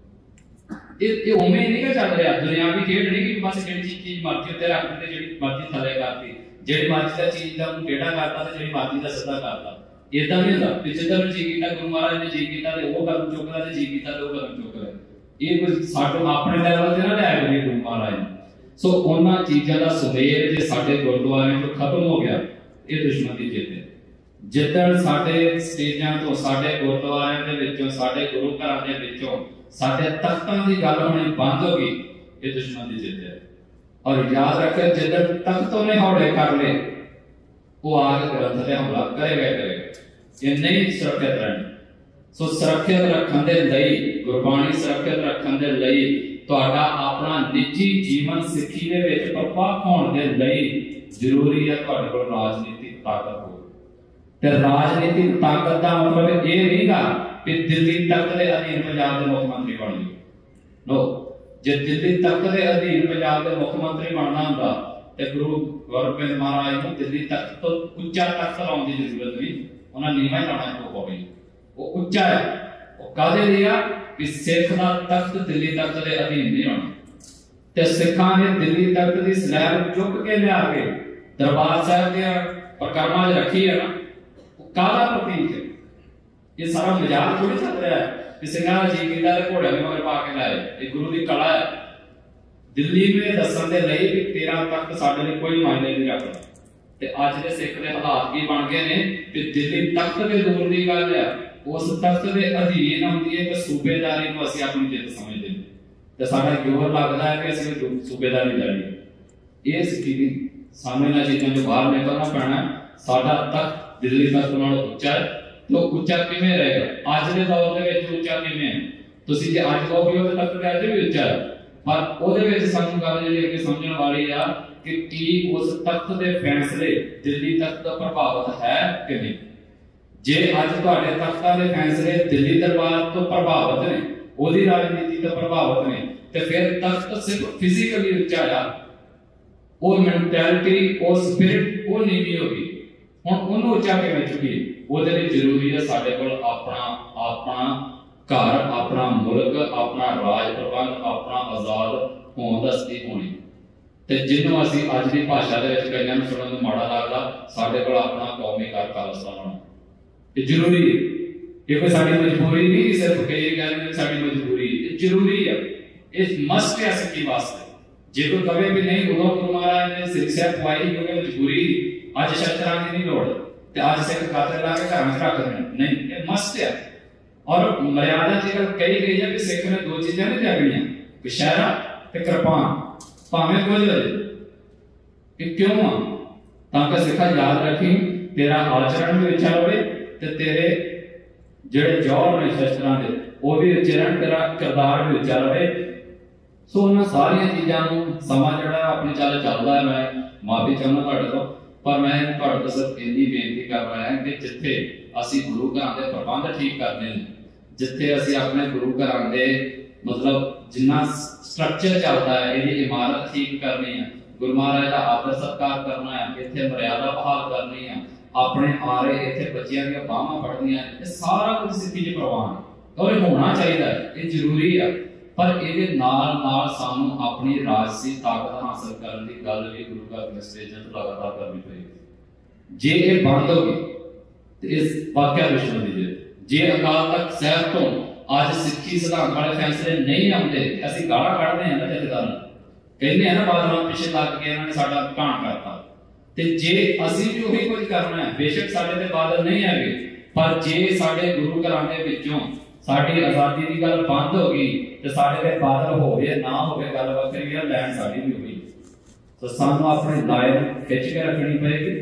ਇਹ ਇਹ ਉਵੇਂ ਨਹੀਂ ਕਿ ਚੱਲ ਰਿਹਾ ਦੁਨਿਆਵੀ ਖੇਡ ਨਹੀਂ ਕਿ ਬਸ ਜਿਹੜੀ ਚੀਜ਼ ਮਰਜ਼ੀ ਉੱਤੇ ਰੱਖ ਦਿੱਤੀ, ਜਿਹੜੀ ਮਰਜ਼ੀ ਥੱਲੇ ਕਰਤੀ, ਜਿਹੜੀ ਮਰਜ਼ੀ ਦਾ ਚੀਜ਼ ਦਾ ਟੇਢਾ ਕਰਤਾ ਤੇ ਜਿਹੜੀ ਮਰਜ਼ੀ ਦਾ ਸਿੱਧਾ ਕਰਤਾ। ਇਦਾਂ ਨਹੀਂ ਹੁੰਦਾ ਕਿ ਜਿੱਦਾਂ ਜੀ ਕੀਤਾ ਗੁਰੂ ਮਹਾਰਾਜ ਨੇ ਜੀ ਕੀਤਾ ਤੇ ਉਹ ਕਦਮ ਚੁੱਕਦਾ ਤੇ ਜੀ ਕੀਤਾ ਤੇ ਉਹ ਕਦਮ ਚੁੱਕਦਾ। ਇਹ ਕੁਝ ਸਾਡੇ ਆਪਣੇ ਲੈਵਲ ਤੇ ਨਾ ਲੈ ਕੇ ਗੁਰੂ ਮਹਾਰਾਜ ਨੇ। ਸੋ ਉਹਨਾਂ ਚੀਜ਼ਾਂ ਦਾ ਸੁਮੇਲ ਜੇ ਸਾਡੇ ਗੁਰਦੁਆਰਿਆਂ ਤੋਂ ਖਤਮ ਹੋ ਗਿਆ, ਇਹ ਦੁਸ਼ਮਣ ਦੀ ਜਿੱਤ ਹੈ। ਜਿੱਦਣ ਸਾਡੇ ਸਟੇਜਾਂ ਤੋਂ, ਸਾਡੇ ਗੁਰਦੁਆਰਿਆਂ ਦੇ ਵਿੱਚੋਂ, ਸਾਡੇ ਗੁਰੂ ਘਰਾਂ ਦੇ ਵਿੱਚੋਂ ਸਾਡੇ ਤਖਤਾਂ ਦੀ ਗੱਲ ਹੋਣੀ ਬੰਦ ਹੋ ਗਈ, ਇਹ ਦੁਸ਼ਮਣ ਦੀ ਜਿੱਤ ਹੈ। ਔਰ ਯਾਦ ਰੱਖਿਓ ਜਿੱਦਣ ਤਖਤ ਉਹਨੇ ਹੌਲੇ ਕਰ ਲਏ, ਉਹ ਆ ਕੇ ਗ੍ਰੰਥ ਤੇ ਹਮਲਾ ਕਰੇਗਾ ਕਰੇਗਾ। ਇਹ ਨਹੀਂ ਸੁਰੱਖਿਅਤ ਰਹਿਣਾ। ਸੋ ਸੁਰੱਖਿਅਤ ਰੱਖਣ ਦੇ ਲਈ, ਗੁਰਬਾਣੀ ਸੁਰੱਖਿਅਤ ਰੱਖਣ ਦੇ ਲਈ, ਤੁਹਾਡਾ ਆਪਣਾ ਨਿੱਜੀ ਜੀਵਨ ਸਿੱਖੀ ਦੇ ਵਿੱਚ ਪਰਪੱਕ ਹੋਣ ਦੇ ਲਈ ਜ਼ਰੂਰੀ ਹੈ ਤੁਹਾਡੇ ਕੋਲ ਰਾਜਨੀਤਿਕ ਤਾਕਤ ਹੋਵੇ। ਤੇ ਰਾਜਨੀਤਿਕ ਤਾਕਤ ਦਾ ਮਤਲਬ ਇਹ ਨਹੀਂਗਾ ਕਿ ਦਿੱਲੀ ਤਖਤ ਦੇ ਅਧੀਨ ਪੰਜਾਬ ਦੇ ਮੁੱਖ ਮੰਤਰੀ ਬਣ ਜਾਓ। ਨੋ, ਜੇ ਦਿੱਲੀ ਤਖਤ ਦੇ ਅਧੀਨ ਪੰਜਾਬ ਦੇ ਮੁੱਖ ਮੰਤਰੀ ਬਣਨਾ ਹੁੰਦਾ ਤੇ ਗੁਰੂ ਗੋਬਿੰਦ ਮਹਾਰਾਜ ਨੂੰ ਦਿੱਲੀ ਤਖਤ ਤੋਂ ਉੱਚਾ ਤਖਤ ਲਾਉਣ ਦੀ ਜ਼ਰੂਰਤ ਨਹੀਂ, ਉਹਨਾਂ ਨੀਵਾਂ ਹੀ ਲਾਉਣਾ ਪਊਗਾ। ਉਹ ਉੱਚਾ ਹੈ, ਉਹ ਕਾਹਦੇ ਲਈ ਆ ਕਿ ਸਿੱਖ ਦਾ ਤਖਤ ਦਿੱਲੀ ਤਖਤ ਦੇ ਅਧੀਨ ਨਹੀਂ ਹੋਣਾ। ਤੇ ਸਿੱਖਾਂ ਨੇ ਦਿੱਲੀ ਤਖਤ ਦੀ ਸਲੈਬ ਚੁੱਕ ਕੇ ਲਿਆ ਕੇ ਦਰਬਾਰ ਸਾਹਿਬ ਦੇ ਪ੍ਰਕਰਮਾਂ 'ਚ ਰੱਖੀ ਹੈ ਨਾ, ਉਹ ਕਾਹਦਾ ਪ੍ਰਤੀਕ ਹੈ? ਇਹ ਸਾਰਾ ਮਜ਼ਾਕ ਥੋੜੀ ਚੱਲ ਰਿਹਾ ਹੈ ਕਿ ਸਿੰਘਾਂ ਦਾ ਜੀ ਕੀਤਾ ਤੇ ਘੋੜਿਆਂ ਦੇ ਮਗਰ ਪਾ ਕੇ ਲਾਏ। ਇਹ ਗੁਰੂ ਦੀ ਕਲਾ ਹੈ। ਦਿੱਲੀ ਨੂੰ ਇਹ ਦੱਸਣ ਦੇ ਲਈ ਕਿ ਤੇਰਾ ਤਖਤ ਸਾਡੇ ਲਈ ਕੋਈ ਮਾਇਨੇ ਨਹੀਂ ਰੱਖਦਾ। ਤੇ ਅੱਜ ਦੇ ਸਿੱਖ ਦੇ ਹਾਲਾਤ ਕੀ ਬਣ ਗਏ ਨੇ ਕਿ ਦਿੱਲੀ ਤਖਤ ਦੇ ਦੂਰ ਦੀ ਗੱਲ ਆ, ਉਸ ਤਖਤ ਦੇ ਅਧੀਨ ਆਉਂਦੀ ਹੈ ਕਿ ਸੂਬੇਦਾਰੀ ਨੂੰ ਅਸੀਂ ਆਪਣੀ ਜਿੱਤ ਸਮਝਦੇ ਹਾਂ ਤੇ ਸਾਡਾ ਜੋਰ ਲੱਗਦਾ ਹੈ ਕਿ ਅਸੀਂ ਸੂਬੇਦਾਰੀ ਲੜੀਏ। ਇਹ ਸਿੱਖੀ ਦੀ ਸਾਨੂੰ ਇਹਨਾਂ ਚੀਜ਼ਾਂ ਤੋਂ ਬਾਹਰ ਨਿਕਲਣਾ ਪੈਣਾ। ਸਾਡਾ ਤਖਤ ਦਿੱਲੀ ਤਖਤ ਨਾਲੋਂ ਉੱਚਾ ਹੈ तो ਉੱਚਾ ਕਿਵੇਂ ਰਹੇਗਾ? ਅੱਜ ਦੇ ਦੌਰ ਦੇ ਵਿੱਚ ਉੱਚਾ ਕਿਵੇਂ ਹੈ? ਤੁਸੀਂ ਜੇ ਅੱਜ ਕਹੋਗੇ ਉਹ ਤੱਕ ਤੇ ਅੱਜ ਵੀ ਉੱਚਾ ਹੈ, ਪਰ ਉਹਦੇ ਵਿੱਚ ਸਾਨੂੰ ਗੱਲ ਜਿਹੜੀ ਅੱਗੇ ਸਮਝਣ ਵਾਲੀ ਆ ਕਿ ਕੀ ਉਸ ਤਖਤ ਦੇ ਫੈਸਲੇ ਦਿੱਲੀ ਤਖਤ ਤੋਂ ਪ੍ਰਭਾਵਿਤ ਹੈ ਕਿ ਨਹੀਂ। ਜੇ ਅੱਜ ਤੁਹਾਡੇ ਤਖਤਾਂ ਦੇ ਫੈਸਲੇ ਦਿੱਲੀ ਦਰਬਾਰ ਤੋਂ ਪ੍ਰਭਾਵਿਤ ਨੇ, ਉਹਦੀ ਰਾਜਨੀਤੀ ਤੋਂ ਪ੍ਰਭਾਵਿਤ ਨੇ, ਤੇ ਫਿਰ ਤਖਤ ਸਿਰਫ ਫਿਜ਼ੀਕਲੀ ਉੱਚਾ ਆ, ਉਹ ਮੈਂਟੈਲਿਟੀ ਉਹ ਸਪਿਰਿਟ ਉਹ ਨੀਵੀਂ ਹੋ ਗਈ। ਹੁਣ ਉਹਨੂੰ ਉੱਚਾ ਕਿਵੇਂ ਚੁੱਕੀਏ? ਉਹਦੇ ਲਈ ਜ਼ਰੂਰੀ ਹੈ ਸਾਡੇ ਕੋਲ ਆਪਣਾ ਆਪਣਾ ਘਰ, ਆਪਣਾ ਮੁਲਕ, ਆਪਣਾ ਰਾਜ ਪ੍ਰਬੰਧ, ਆਪਣਾ ਆਜ਼ਾਦ ਹੋਣ ਦਾ ਸਥਿਤੀ ਹੋਣੀ। ਤੇ ਜਿਹਨੂੰ ਅਸੀਂ ਅੱਜ ਦੀ ਭਾਸ਼ਾ ਦੇ ਵਿੱਚ ਕਈਆਂ ਨੂੰ ਸੁਣਨ ਨੂੰ ਮਾੜਾ ਲੱਗਦਾ, ਸਾਡੇ ਕੋਲ ਆਪਣਾ ਕੌਮੀ ਘਰ ਖਾਲਸਾ ਹੋਣਾ ਇਹ ਜ਼ਰੂਰੀ ਹੈ। ਇਹ ਕੋਈ ਸਾਡੀ ਮਜਬੂਰੀ ਨਹੀਂ, ਸਿਰਫ ਕਈ ਕਹਿੰਦੇ ਸਾਡੀ ਮਜਬੂਰੀ, ਇਹ ਜ਼ਰੂਰੀ ਹੈ, ਇਹ ਮਸਟ ਹੈ ਸਿੱਖੀ ਵਾਸਤੇ। ਜੇ ਕੋਈ ਕਵੇ ਵੀ ਨਹੀਂ ਉਦੋਂ ਗੁਰੂ ਮਹਾਰਾਜ ਨੇ ਸਿੱਖਿਆ ਪਵਾਈ ਕਿਉਂਕਿ ਮਜਬੂਰੀ, ਅੱਜ ਸ਼ਸਤਰਾਂ ਦੀ ਨਹੀਂ ਲੋੜ ਤੇ ਅੱਜ ਸਿੱਖ ਖਾਤਰ ਲਾ ਕੇ ਘਰਾਂ 'ਚ ਰੱਖ ਦੇਣ, ਨਹੀਂ, ਇਹ ਮਸਟ ਹੈ। ਔਰ ਮਰਿਆਦਾ ਦੀ ਗੱਲ ਕਹੀ ਗਈ ਹੈ ਕਿ ਸਿੱਖ ਨੇ ਦੋ ਚੀਜ਼ਾਂ ਨਹੀਂ ਤਿਆਗਣੀਆਂ, ਕਛਹਿਰਾ ਤੇ ਕਿਰਪਾਨ, ਭਾਵੇਂ ਕੁਝ ਹੋ ਜਾਏ। ਕਿ ਕਿਉਂ ਆ? ਤਾਂ ਕਿ ਸਿੱਖਾ ਯਾਦ ਰੱਖੀ ਤੇਰਾ ਆਚਰਣ ਵੀ ਉੱਚਾ ਹੋਵੇ ਤੇ ਤੇਰੇ ਜਿਹੜੇ ਜੌਹਰ ਨੇ ਸ਼ਸਤਰਾਂ ਦੇ ਉਹ ਵੀ ਉੱਚੇ ਰਹਿਣ, ਤੇਰਾ ਕਿਰਦਾਰ ਵੀ ਉੱਚਾ ਰਹੇ। ਸੋ ਉਹਨਾਂ ਸਾਰੀਆਂ ਚੀਜ਼ਾਂ ਨੂੰ ਸਮਾਂ ਜਿਹੜਾ ਆਪਣੀ ਚੱਲ ਚੱਲਦਾ ਹੈ। ਮੈਂ ਮਾਫੀ ਚਾਹੁੰਦਾ ਤੁਹਾਡੇ ਤੋਂ, ਪਰ ਮੈਂ ਤੁਹਾਡੇ ਤੋਂ ਸਿਰਫ ਇੰਨੀ ਬੇਨਤੀ ਕਰ ਰਿਹਾ ਹਾਂ ਕਿ ਜਿੱਥੇ ਅਸੀਂ ਗੁਰੂ ਘਰਾਂ ਦੇ ਪ੍ਰਬੰਧ ਠੀਕ ਕਰਦੇ ਨੇ, ਜਿੱਥੇ ਅਸੀਂ ਆਪਣੇ ਗੁਰੂ ਘਰਾਂ ਦੇ ਮਤਲਬ ਜਿੰਨਾ ਸਟਰਕਚਰ ਚੱਲਦਾ ਹੈ ਇਹਦੀ ਇਮਾਰਤ ਠੀਕ ਕਰਨੀ ਹੈ, ਗੁਰੂ ਮਹਾਰਾਜ ਦਾ ਆਦਰ ਸਤਿਕਾਰ ਕਰਨਾ ਹੈ, ਇੱਥੇ ਮਰਿਆਦਾ ਬਹਾਲ ਕਰਨੀ ਹੈ, ਆਪਣੇ ਆ ਰਹੇ ਇੱਥੇ ਬੱਚਿਆਂ ਦੀਆਂ ਬਾਹਾਂ ਫੜਨੀਆਂ, ਇਹ ਸਾਰਾ ਕੁਝ ਸਿੱਖੀ ਚ ਪ੍ਰਵਾਨ ਔਰ ਇਹ ਹੋਣਾ ਚਾਹੀਦਾ ਹੈ, ਇਹ ਜ਼ਰੂਰੀ ਹੈ। ਪਰ ਇਹਦੇ ਨਾਲ ਨਾਲ ਸਾਨੂੰ ਆਪਣੀ ਰਾਜਸੀ ਤਾਕਤ ਹਾਸਲ ਕਰਨ ਦੀ ਗੱਲ ਵੀ ਗੁਰੂ ਘਰ ਦੇ ਸਟੇਜਾਂ ਤੋਂ ਲਗਾਤਾਰ ਕਰਨੀ ਪਏਗੀ। ਜੇ ਇਹ ਬੰਦ ਹੋ ਗਈ ਤੇ ਇਸ ਵਾਕਿਆ ਦੁਸ਼ਮਣ ਦੀ ਜੇ ਜੇ ਅਕਾਲ ਤਖਤ ਸਾਹਿਬ ਤੋਂ ਅੱਜ ਸਿੱਖੀ ਸਿਧਾਂਤ ਵਾਲੇ ਫੈਸਲੇ ਨਹੀਂ ਆਉਂਦੇ, ਅਸੀਂ ਗਾਲਾਂ ਕੱਢਦੇ ਹਾਂ ਨਾ ਜਥੇਦਾਰਾਂ ਨੂੰ, ਕਹਿੰਦੇ ਆ ਨਾ ਬਾਦਲਾਂ ਪਿੱਛੇ ਲੱਗ ਕੇ ਇਹਨਾਂ ਨੇ ਸਾਡਾ ਘਾਣ ਕਰਤਾ। ਤੇ ਜੇ ਅਸੀਂ ਵੀ ਉਹੀ ਕੁਝ ਕਰਨਾ ਹੈ, ਬੇਸ਼ੱਕ ਸਾਡੇ ਤੇ ਬਾਦਲ ਨਹੀਂ ਹੈਗੇ, ਪਰ ਜੇ ਸਾਡੇ ਗੁਰੂ ਘਰਾਂ ਦੇ ਵਿੱਚੋਂ ਸਾਡੀ ਆਜ਼ਾਦੀ ਦੀ ਗੱਲ ਬੰਦ ਹੋ ਗਈ ਤੇ ਸਾਡੇ ਤੇ ਬਾਦਲ ਹੋਵੇ ਨਾ ਹੋਵੇ ਗੱਲ ਵੱਖਰੀ ਹੈ, ਲੈਣ ਸਾਡੀ ਵੀ ਹੋਈ। ਤਾਂ ਸਾਨੂੰ ਆਪਣੇ ਲਾਇਨ ਖਿੱਚ ਕੇ ਰੱਖਣੀ ਪਏਗੀ।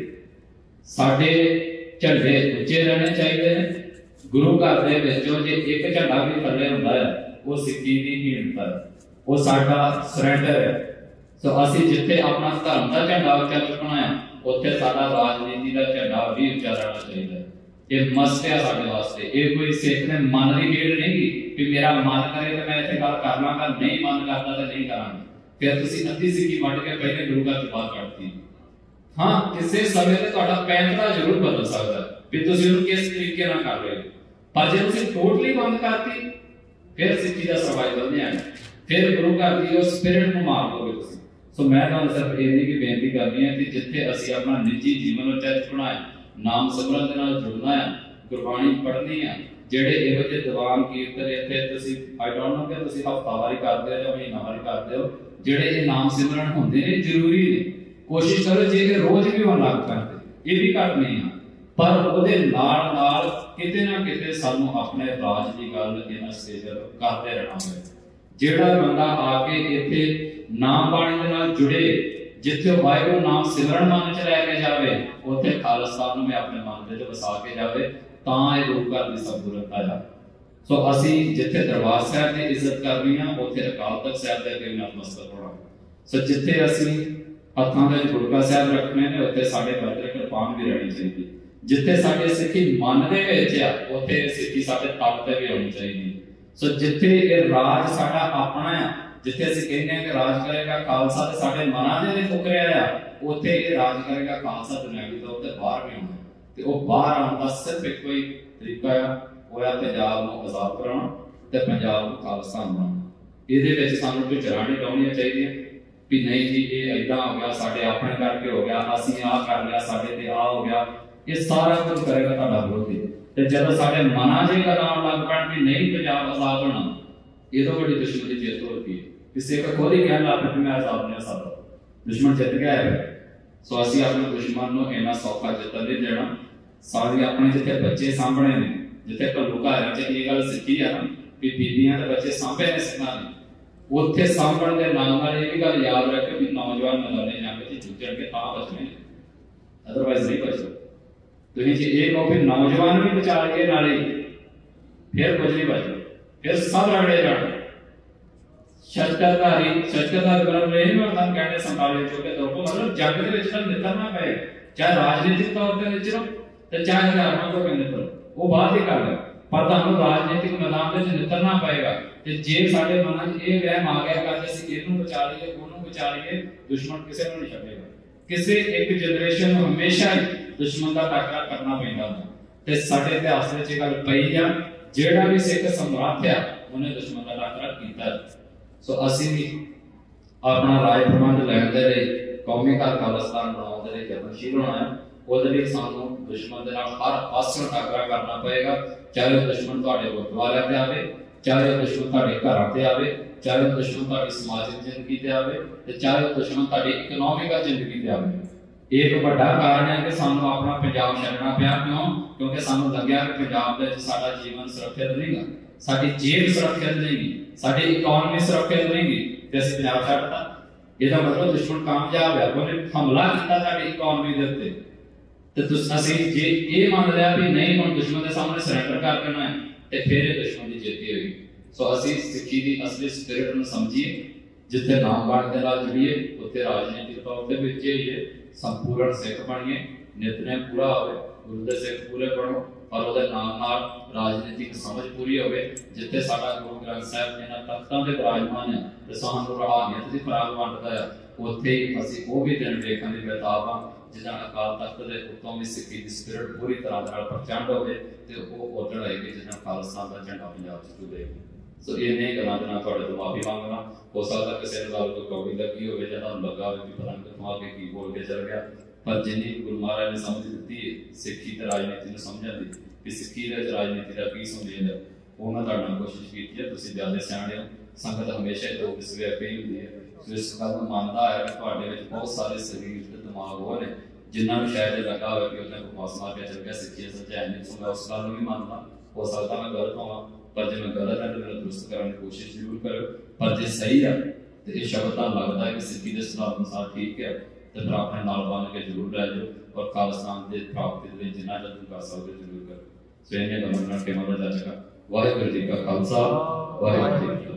ਸਾਡੇ ਝੰਡੇ ਉੱਚੇ ਰਹਿਣੇ ਚਾਹੀਦੇ ਨੇ। ਗੁਰੂ ਘਰ ਦੇ ਵਿੱਚੋਂ ਜੇ ਇੱਕ ਝੰਡਾ ਵੀ ਥੱਲੇ ਹੁੰਦਾ ਹੈ ਉਹ ਸਿੱਖੀ ਦੀ ਹੀਣਤਾ ਹੈ, ਉਹ ਸਾਡਾ ਸਰੈਂਡਰ ਹੈ। ਸੋ ਅਸੀਂ ਜਿੱਥੇ ਆਪਣਾ ਧਰਮ ਦਾ ਝੰਡਾ ਉੱਚਾ ਚੁੱਕਣਾ ਹੈ, ਉੱਥੇ ਸਾਡਾ ਰਾਜਨੀਤੀ ਦਾ ਝੰਡਾ ਵੀ ਉੱਚਾ ਰਹਿਣਾ ਚਾਹੀਦਾ ਹੈ। ਇਹ ਮਸਤ ਹੈ ਸਾਡੇ ਵਾਸਤੇ। ਇਹ ਕੋਈ ਸਿੱਖ ਨੇ ਮਨ ਦੀ ਖੇਡ ਨਹੀਂ ਕਿ ਮੇਰਾ ਮਨ ਕਰੇ ਤੇ ਮੈਂ ਇੱਥੇ ਗੱਲ ਕਰ ਲਾਂਗਾ, ਨਹੀਂ ਮਨ ਕਰਦਾ ਤਾਂ ਨਹੀਂ ਕਰਾਂਗੇ। ਫਿਰ ਤੁਸੀਂ ਅੱਧੀ ਸਿੱਖੀ ਵੱਢ ਕੇ ਪਹਿਲੇ ਗੁਰੂ ਘਰ ਤੋਂ ਬਾਹਰ ਕੱਢਤੀ। ਹਾਂ, ਕਿਸੇ ਸਮੇਂ ਤੇ ਤੁਹਾਡਾ ਪੈਂਤੜਾ ਜ਼ਰੂਰ ਬਦਲ ਸਕਦਾ ਵੀ ਤੁਸੀਂ ਉਹਨੂੰ ਕਿਸ ਤਰੀਕੇ ਨਾਲ ਕਰ ਰਹੇ ਹੋ, ਪਰ ਜੇ ਤੁਸੀਂ ਟੋਟਲੀ ਬੰਦ ਕਰਤੀ ਫਿਰ ਸਿੱਖੀ ਦਾ ਸਰਵਾਈਵਲ ਨਹੀਂ ਆਣਾ, ਫਿਰ ਗੁਰੂ ਘਰ ਦੀ ਉਹ ਸਪਿਰਿਟ ਨੂੰ ਮਾਰ ਦੋਗੇ ਤੁਸੀਂ। ਸੋ ਮੈਂ ਤੁਹਾਨੂੰ ਸਿਰਫ ਇੰਨੀ ਵੀ ਬੇਨਤੀ ਕਰਨੀ ਹੈ ਕਿ ਜਿੱਥੇ ਅਸੀਂ ਆਪਣਾ ਨਿੱਜੀ ਜੀਵਨ ਉੱਚਾ ਚੁੱਕਣਾ ਹੈ, ਨਾਮ ਸਿਮਰਨ ਦੇ ਨਾਲ ਜੁੜਨਾ ਹੈ, ਗੁਰਬਾਣੀ ਪੜ੍ਹਨੀ ਹੈ, ਜਿਹੜੇ ਇਹੋ ਜਿਹੇ ਦੀਵਾਨ ਕੀਰਤਨ ਇੱਥੇ ਤੁਸੀਂ ਆਈ ਡੋਨਟ ਨੋ ਕਿ ਤੁਸੀਂ ਹਫ਼ਤਾਵਾਰੀ ਕਰਦੇ ਹੋ ਜਾਂ ਮਹੀਨਾਵਾਰੀ ਕਰਦੇ ਹੋ, ਜਿਹੜੇ ਇਹ ਨਾਮ ਸਿਮਰਨ ਹੁੰਦੇ ਨੇ ਜ਼ਰੂਰੀ ਨੇ। ਕੋਸ਼ਿਸ਼ ਕਰੋ ਜੇ ਇਹ ਰੋਜ਼ ਵੀ ਉਹ ਲੱਗ ਕਰਦੇ, ਇਹ ਵੀ ਘੱਟ ਨਹੀਂ ਆ, ਪਰ ਉਹਦੇ ਨਾਲ ਨਾਲ ਕਿਤੇ ਨਾ ਕਿਤੇ ਸਾਨੂੰ ਆਪਣੇ ਰਾਜ ਦੀ ਗੱਲ ਇਹਨਾਂ ਸਟੇਜਾਂ ਤੋਂ ਕਰਦੇ ਰਹਿਣਾ ਹੋਵੇ। ਜਿਹੜਾ ਬੰਦਾ ਆ ਕੇ ਇੱਥੇ ਨਾਮ ਬਾਣੀ ਦੇ ਨਾਲ ਜੁੜੇ, ਜਿੱਥੇ ਉਹ ਵਾਹਿਗੁਰੂ ਨਾਮ ਸਿਮਰਨ ਮਨ ਚ ਲੈ ਕੇ ਜਾਵੇ, ਉੱਥੇ ਖਾਲਿਸਤਾਨ ਨੂੰ ਮੈਂ ਆਪਣੇ ਮਨ ਦੇ ਵਿੱਚ ਵਸਾ ਕੇ ਜਾਵੇ, ਤਾਂ ਇਹ ਗੁਰੂ ਘਰ ਦੀ ਸਬੂਰਤ ਆ ਜਾ। ਸੋ ਅਸੀਂ ਜਿੱਥੇ ਦਰਬਾਰ ਸਾਹਿਬ ਦੀ ਇੱਜ਼ਤ ਕਰਨੀ ਆ, ਉੱਥੇ ਅਕਾਲ ਤਖਤ ਸਾਹਿਬ ਦੇ ਅੱਗੇ ਨਤਮਸਤਕ ਹੋਣਾ। ਸੋ ਜਿੱਥੇ ਅਸੀਂ ਹੱਥਾਂ ਵਿੱਚ ਗੁਰਕਾ ਸਾਹਿਬ ਰੱਖਣੇ ਨੇ, ਉੱਥੇ ਸਾਡੇ ਬਰਦਰ ਕਿਰਪਾਨ ਵੀ ਰਹਿਣੀ ਚਾਹੀਦੀ। ਜਿੱਥੇ ਸਾਡੇ ਸਿੱਖੀ ਮਨ ਦੇ ਵਿੱਚ ਆ, ਉੱਥੇ ਸਿੱਖੀ ਸਾਡੇ ਤਨ ਤੇ ਵੀ ਹੋਣੀ ਚਾਹੀਦੀ। ਸੋ ਜਿੱਥੇ ਇਹ ਰਾਜ ਸਾਡਾ ਆਪਣਾ ਆ, ਜਿੱਥੇ ਅਸੀਂ ਕਹਿੰਦੇ ਹਾਂ ਕਿ ਰਾਜ ਕਰੇਗਾ ਖਾਲਸਾ ਤੇ ਸਾਡੇ ਮਨਾਂ ਦੇ ਵਿੱਚ ਉਕਰਿਆ ਆ, ਉੱਥੇ ਇਹ ਰਾਜ ਕਰੇਗਾ ਖਾਲਸਾ ਦੁਨਿਆਵੀ ਤੌਰ ਤੇ ਬਾਹਰ ਵੀ ਹੋਣਾ। ਤੇ ਉਹ ਬਾਹਰ ਆਉਣ ਦਾ ਸਿਰਫ ਇੱਕੋ ਹੀ ਤਰੀਕਾ ਆ, ਉਹ ਆ ਪੰਜਾਬ ਨੂੰ ਆਜ਼ਾਦ ਕਰਾਉਣਾ ਤੇ ਪੰਜਾਬ ਨੂੰ ਖਾਲਸਾ ਬਣਾਉਣਾ। ਇਹਦੇ ਵਿੱਚ ਸਾਨੂੰ ਕੋਈ ਜਰਾਂ ਨਹੀਂ ਲਾਉਣੀਆਂ ਚਾਹੀਦੀਆਂ ਵੀ ਨਹੀਂ ਜੀ ਇਹ ਏਦਾਂ ਹੋ ਗਿਆ, ਸਾਡੇ ਆਪਣੇ ਕਰਕੇ ਹੋ ਗਿਆ, ਅਸੀਂ ਆਹ ਕਰ ਲਿਆ, ਸਾਡੇ ਤੇ ਆਹ ਹੋ ਗਿਆ। ਇਹ ਸਾਰਾ ਕੁਝ ਕਰੇਗਾ ਤੁਹਾਡਾ ਵਿਰੋਧੀ। ਤੇ ਜਦੋਂ ਸਾਡੇ ਮਨਾਂ 'ਚ ਇਹ ਗੱਲ ਆਉਣ ਲੱਗ ਪੈਣ ਵੀ ਨਹੀਂ ਪੰਜਾਬ ਆਜ਼ਾਦ ਹੋਣਾ, ਇਹ ਤੋਂ ਵੱਡੀ ਦੁਸ਼ਮਣੀ ਜਿੱਤ ਹੋ ਗਈ। ਕਿਸੇ ਕੋ ਖੁਦ ਹੀ ਕਹਿਣ ਲੱਗ ਪਿਆ ਮੈਂ ਆਜ਼ਾਦ ਨਹੀਂ ਸਕਦਾ, ਦੁਸ਼ਮਣ ਜਿੱਤ ਗਿਆ ਹੈ। ਸੋ ਅਸੀਂ ਆਪਣੇ ਦੁਸ਼ਮਣ ਨੂੰ ਇੰਨਾ ਸੌਖਾ ਜਿੱਤਣ ਨਹੀਂ ਦੇਣਾ। ਸਾਰੇ ਆਪਣੇ ਜਿੱਥੇ ਬੱਚੇ ਸਾਂਭਣੇ ਨੇ, ਜਿੱਥੇ ਘੱਲੂ ਘਰ 'ਚ ਇਹ ਗੱਲ ਸਿੱਖੀ ਆ ਵੀ ਬੀਬੀਆਂ ਦੇ ਬੱਚੇ ਸਾਂਭੇ ਨੇ ਸਿੱਖਾਂ ਨੇ, ਉੱਥੇ ਸਾਂਭਣ ਦੇ ਨਾਲ ਨਾਲ ਇਹ ਵੀ ਗੱਲ ਯਾਦ ਰੱਖੋ ਵੀ ਨੌਜਵਾਨ ਮੈਦਾਨੇ ਜੰਗ 'ਚ ਜੁੱਝਣਗੇ ਤਾਂ ਬਚਣੇ, ਅਦਰਵਾਈਜ਼ ਨਹੀਂ ਬਚੋ। तुसीं जे ये कहो कि नौजवान भी बचा लिए नाले फिर कुछ नहीं बचना, फिर सब रगड़े जाने। शस्त्रधारी शस्त्रधारी मतलब ये नहीं मतलब कहने संभाले जो के दोस्तों मतलब जग दे विच तां निकलना पए, चाहे राजनीतिक तौर ते निकलो ते चाहे धर्मां तो निकलो, वो बात ही कर पर तुहानूं राजनीतिक मैदान विच निकलना पएगा। ते जे साडे मनां 'च ये वहम आ गया कि ਅਸੀਂ ਇਹਨੂੰ ਬਚਾ ਲਈਏ ਉਹਨੂੰ ਬਚਾ ਲਈਏ, ਦੁਸ਼ਮਣ ਕਿਸੇ ਨੂੰ ਨਹੀਂ ਛੱਡੇਗਾ। ਕਿਸੇ ਇੱਕ ਜਨਰੇਸ਼ਨ ਨੂੰ ਹਮੇਸ਼ਾ ਹੀ ਦੁਸ਼ਮਣ ਦਾ ਟਾਕਰਾ ਕਰਨਾ ਪੈਂਦਾ ਹੁੰਦਾ ਤੇ ਸਾਡੇ ਇਤਿਹਾਸ ਵਿੱਚ ਇਹ ਗੱਲ ਪਈ ਆ, ਜਿਹੜਾ ਵੀ ਸਿੱਖ ਸਮਰੱਥ ਆ ਉਹਨੇ ਦੁਸ਼ਮਣ ਦਾ ਟਾਕਰਾ ਕੀਤਾ। ਸੋ ਅਸੀਂ ਵੀ ਆਪਣਾ ਰਾਜ ਪ੍ਰਬੰਧ ਲੈਣ ਦੇ ਲਈ ਕੌਮੀ ਘਰ ਖਾਲਿਸਤਾਨ ਬਣਾਉਣ ਦੇ ਲਈ ਯਤਨਸ਼ੀਲ ਹੋਣਾ ਹੈ। ਉਹਦੇ ਲਈ ਸਾਨੂੰ ਦੁਸ਼ਮਣ ਦੇ ਨਾਲ ਹਰ ਪਾਸੋਂ ਟਾਕਰਾ ਕਰਨਾ ਪਏਗਾ, ਚਾਹੇ ਉਹ ਦੁਸ਼ਮਣ ਤੁਹਾਡੇ ਗੁਰਦੁਆਰਿਆਂ ਤੇ ਆਵੇ, ਚਾਹੇ ਉਹ ਦੁਸ਼ਮਣ ਤੁਹਾਡੇ ਘਰਾਂ ਤੇ ਆਵੇ, ਚਾਹੇ ਉਹ ਦੁਸ਼ਮਣ ਤੁਹਾਡੀ ਸਮਾਜਿਕ ਜ਼ਿੰਦਗੀ ਤੇ ਆਵੇ ਤੇ ਚਾਹੇ ਉਹ ਦੁਸ਼ਮਣ ਤੁਹਾਡੀ ਇਕਨੋਮਿਕਲ ਜ਼ਿੰਦਗੀ ਤੇ ਆਵੇ। ਇਹ ਇੱਕ ਵੱਡਾ ਕਾਰਨ ਹੈ ਕਿ ਸਾਨੂੰ ਆਪਣਾ ਪੰਜਾਬ ਛੱਡਣਾ ਪਿਆ। ਕਿਉਂ? ਕਿਉਂਕਿ ਸਾਨੂੰ ਲੱਗਿਆ ਕਿ ਪੰਜਾਬ ਦੇ ਵਿੱਚ ਸਾਡਾ ਜੀਵਨ ਸੁਰੱਖਿਅਤ ਨਹੀਂਗਾ, ਸਾਡੀ ਜੇਬ ਸੁਰੱਖਿਅਤ ਨਹੀਂਗੀ, ਸਾਡੀ ਇਕਨੋਮੀ ਸੁਰੱਖਿਅਤ ਨਹੀਂਗੀ ਤੇ ਅਸੀਂ ਪੰਜਾਬ ਛੱਡਤਾ। ਇਹਦਾ ਮਤਲਬ ਦੁਸ਼ਮਣ ਕਾਮਯਾਬ ਹੈ, ਉਹਨੇ ਹਮਲਾ ਕੀਤਾ ਸਾਡੀ ਇਕਨੋਮੀ ਦੇ ਉੱਤੇ ਤੇ ਤੁਸੀਂ ਅਸੀਂ ਜੇ ਇਹ ਮੰਨ ਲਿਆ ਵੀ ਨਹੀਂ ਹੁਣ ਦੁਸ਼ਮਣ ਦੇ ਸਾਹਮਣੇ ਸਰੈਂਡਰ ਕਰ ਦੇਣਾ ਹੈ ਤੇ ਫਿਰ ਇਹ ਦੁਸ਼ਮਣ ਦੀ ਜਿੱਤ ਹੋਈ। ਸੋ ਅਸੀਂ ਸਿੱਖੀ ਦੀ ਅਸਲੀ ਸਪਿਰਿਟ ਨੂੰ ਸਮਝੀਏ, ਜਿੱਥੇ ਨਾਮ ਬਾਣ ਦੇ ਨਾਲ ਜੁੜੀਏ ਉੱਥੇ ਰਾਜਨੀਤਿਕ ਤੌਰ ਤੇ ਵਿੱਚ ਇਹ ਸੰਪੂਰਨ ਸਿੱਖ ਬਣੀਏ, ਨਿਤਨੇਮ ਪੂਰਾ ਹੋਵੇ, ਗੁਰੂ ਦੇ ਸਿੱਖ ਪੂਰੇ ਬਣੋ ਔਰ ਉਹਦੇ ਨਾਲ ਨਾਲ ਰਾਜਨੀਤਿਕ ਸਮਝ ਪੂਰੀ ਹੋਵੇ। ਜਿੱਥੇ ਸਾਡਾ ਗੁਰੂ ਗ੍ਰੰਥ ਸਾਹਿਬ ਇਹਨਾਂ ਤਖਤਾਂ ਦੇ ਵਿਰਾਜਮਾਨ ਆ ਤੇ ਸਾਨੂੰ ਰੂਹਾਨੀਅਤ ਦੀ ਖੁਰਾਕ ਵੰਡਦਾ ਆ, ਉੱਥੇ ਅਸੀਂ ਉਹ ਵੀ ਦਿਨ ਵੇਖਣ ਦੀ ਬੇਤਾਬ ਆ ਜਿੱਦਾਂ ਅਕਾਲ ਤਖਤ ਦੇ ਉੱਤੋਂ ਵੀ ਸਿੱਖੀ ਦੀ ਸਪਿਰਿਟ ਪੂਰੀ ਤਰ੍ਹਾਂ ਨਾਲ ਪ੍ਰਚੰਡ ਹੋਵੇ ਤੇ ਉਹ ਉਦੜ ਆਏਗੀ ਜਿੱਦਾਂ ਖਾਲਸਾ ਦਾ ਝੰਡਾ ਪੰਜਾਬ 'ਚ ਚੁੱਲੇ। ਸੋ ਇਹ ਨਹੀਂ ਗੱਲਾਂ ਦੇ ਨਾਲ ਤੁਹਾਡੇ ਤੋਂ ਮਾਫੀ ਮੰਗਣਾ। ਹੋ ਸਕਦਾ ਕਿਸੇ ਨੂੰ ਗੱਲ ਕੋਈ ਕੌੜੀ ਲੱਗੀ ਹੋਵੇ ਜਾਂ ਤੁਹਾਨੂੰ ਲੱਗਾ ਹੋਵੇ ਕਿ ਪਤਾ ਨਹੀਂ ਕਿੱਥੋਂ ਆ ਕੇ ਕੀ ਬੋਲ ਕੇ ਚੱਲ ਗਿਆ, ਪਰ ਜਿੰਨੀ ਗੁਰੂ ਮਹਾਰਾਜ ਨੇ ਸਮਝ ਦਿੱਤੀ ਸਿੱਖੀ ਤੇ ਰਾਜਨੀਤੀ ਨੂੰ ਸਮਝਣ ਦੀ ਕਿ ਸਿੱਖੀ ਦੇ ਰਾਜਨੀਤੀ ਦਾ ਕੀ ਸੰਬੰਧ ਹੈ, ਉਹਨਾਂ ਤੁਹਾਡੇ ਨਾਲ ਕੋਸ਼ਿਸ਼ ਕੀਤੀ ਹੈ। ਤੁਸੀਂ ਜ਼ਿਆਦਾ ਸਿਆਣੇ ਹੋ, ਸੰਗਤ ਹਮੇਸ਼ਾ ਹੀ ਦੋ ਕਿਸਵੇ ਪਈ ਹੁੰਦੀ ਹੈ। ਸੋ ਇਸ ਗੱਲ ਨੂੰ ਮੰਨਦਾ ਹੈ ਕਿ ਤੁਹਾਡੇ ਵਿੱਚ ਬਹੁਤ ਸਾਰੇ ਸਰੀਰ ਤੇ ਦਿਮਾਗ ਹੋ ਨੇ ਜਿਨ੍ਹਾਂ ਨੂੰ ਸ਼ਾਇਦ ਇਹ ਲੱਗਾ ਹੋਵੇ ਕਿ ਉਹਨੇ ਬਕਵਾਸ ਮਾਰ ਕੇ ਚੱਲ ਗਿਆ, ਸਿੱਖੀ ਸੱਚਾਈ ਨਹੀਂ। ਸੋ ਮੈਂ ਉਸ ਗੱਲ ਨੂੰ ਵੀ ਮੰਨਦਾ, ਹੋ ਸਕਦਾ ਮੈਂ ਗਲਤ ਹੋਵਾਂ, ਪਰ ਜੇ ਮੈਂ ਗਲਤ ਹੈ ਤਾਂ ਮੈਨੂੰ ਦਰੁਸਤ ਕਰਨ ਦੀ ਕੋਸ਼ਿਸ਼ ਜ਼ਰੂਰ ਕਰਿਓ। ਪਰ ਜੇ ਸਹੀ ਹੈ ਤੇ ਇਹ ਸ਼ਬਦ ਤਾਂ ਲੱਗਦਾ ਹੈ ਕਿ ਸਿੱਖੀ ਦੇ ਸਿਧਾਂਤ ਅਨੁਸਾਰ ਠੀਕ ਹੈ ਤੇ ਫਿਰ ਆਪਣੇ ਨਾਲ ਬੰਨ ਕੇ ਜ਼ਰੂਰ ਰਹਿ ਜਾਓ ਔਰ ਖਾਲਿਸਤਾਨ ਦੇ ਪ੍ਰਾਪਤੀ ਦੇ ਲਈ ਜਿੰਨਾ ਜਤਨ ਕਰ ਸਕਦੇ ਜ਼ਰੂਰ ਕਰੋ। ਸੋ ਇਹਨੇ ਗੱਲਾਂ ਨਾਲ ਕੇ ਮਦਦ ਆ ਚੁੱਕਾ। ਵਾਹਿਗੁਰੂ ਜੀ ਕਾ ਖਾਲਸਾ, ਵਾਹਿਗੁਰੂ ਜੀ ਕੀ ਫਤਿਹ।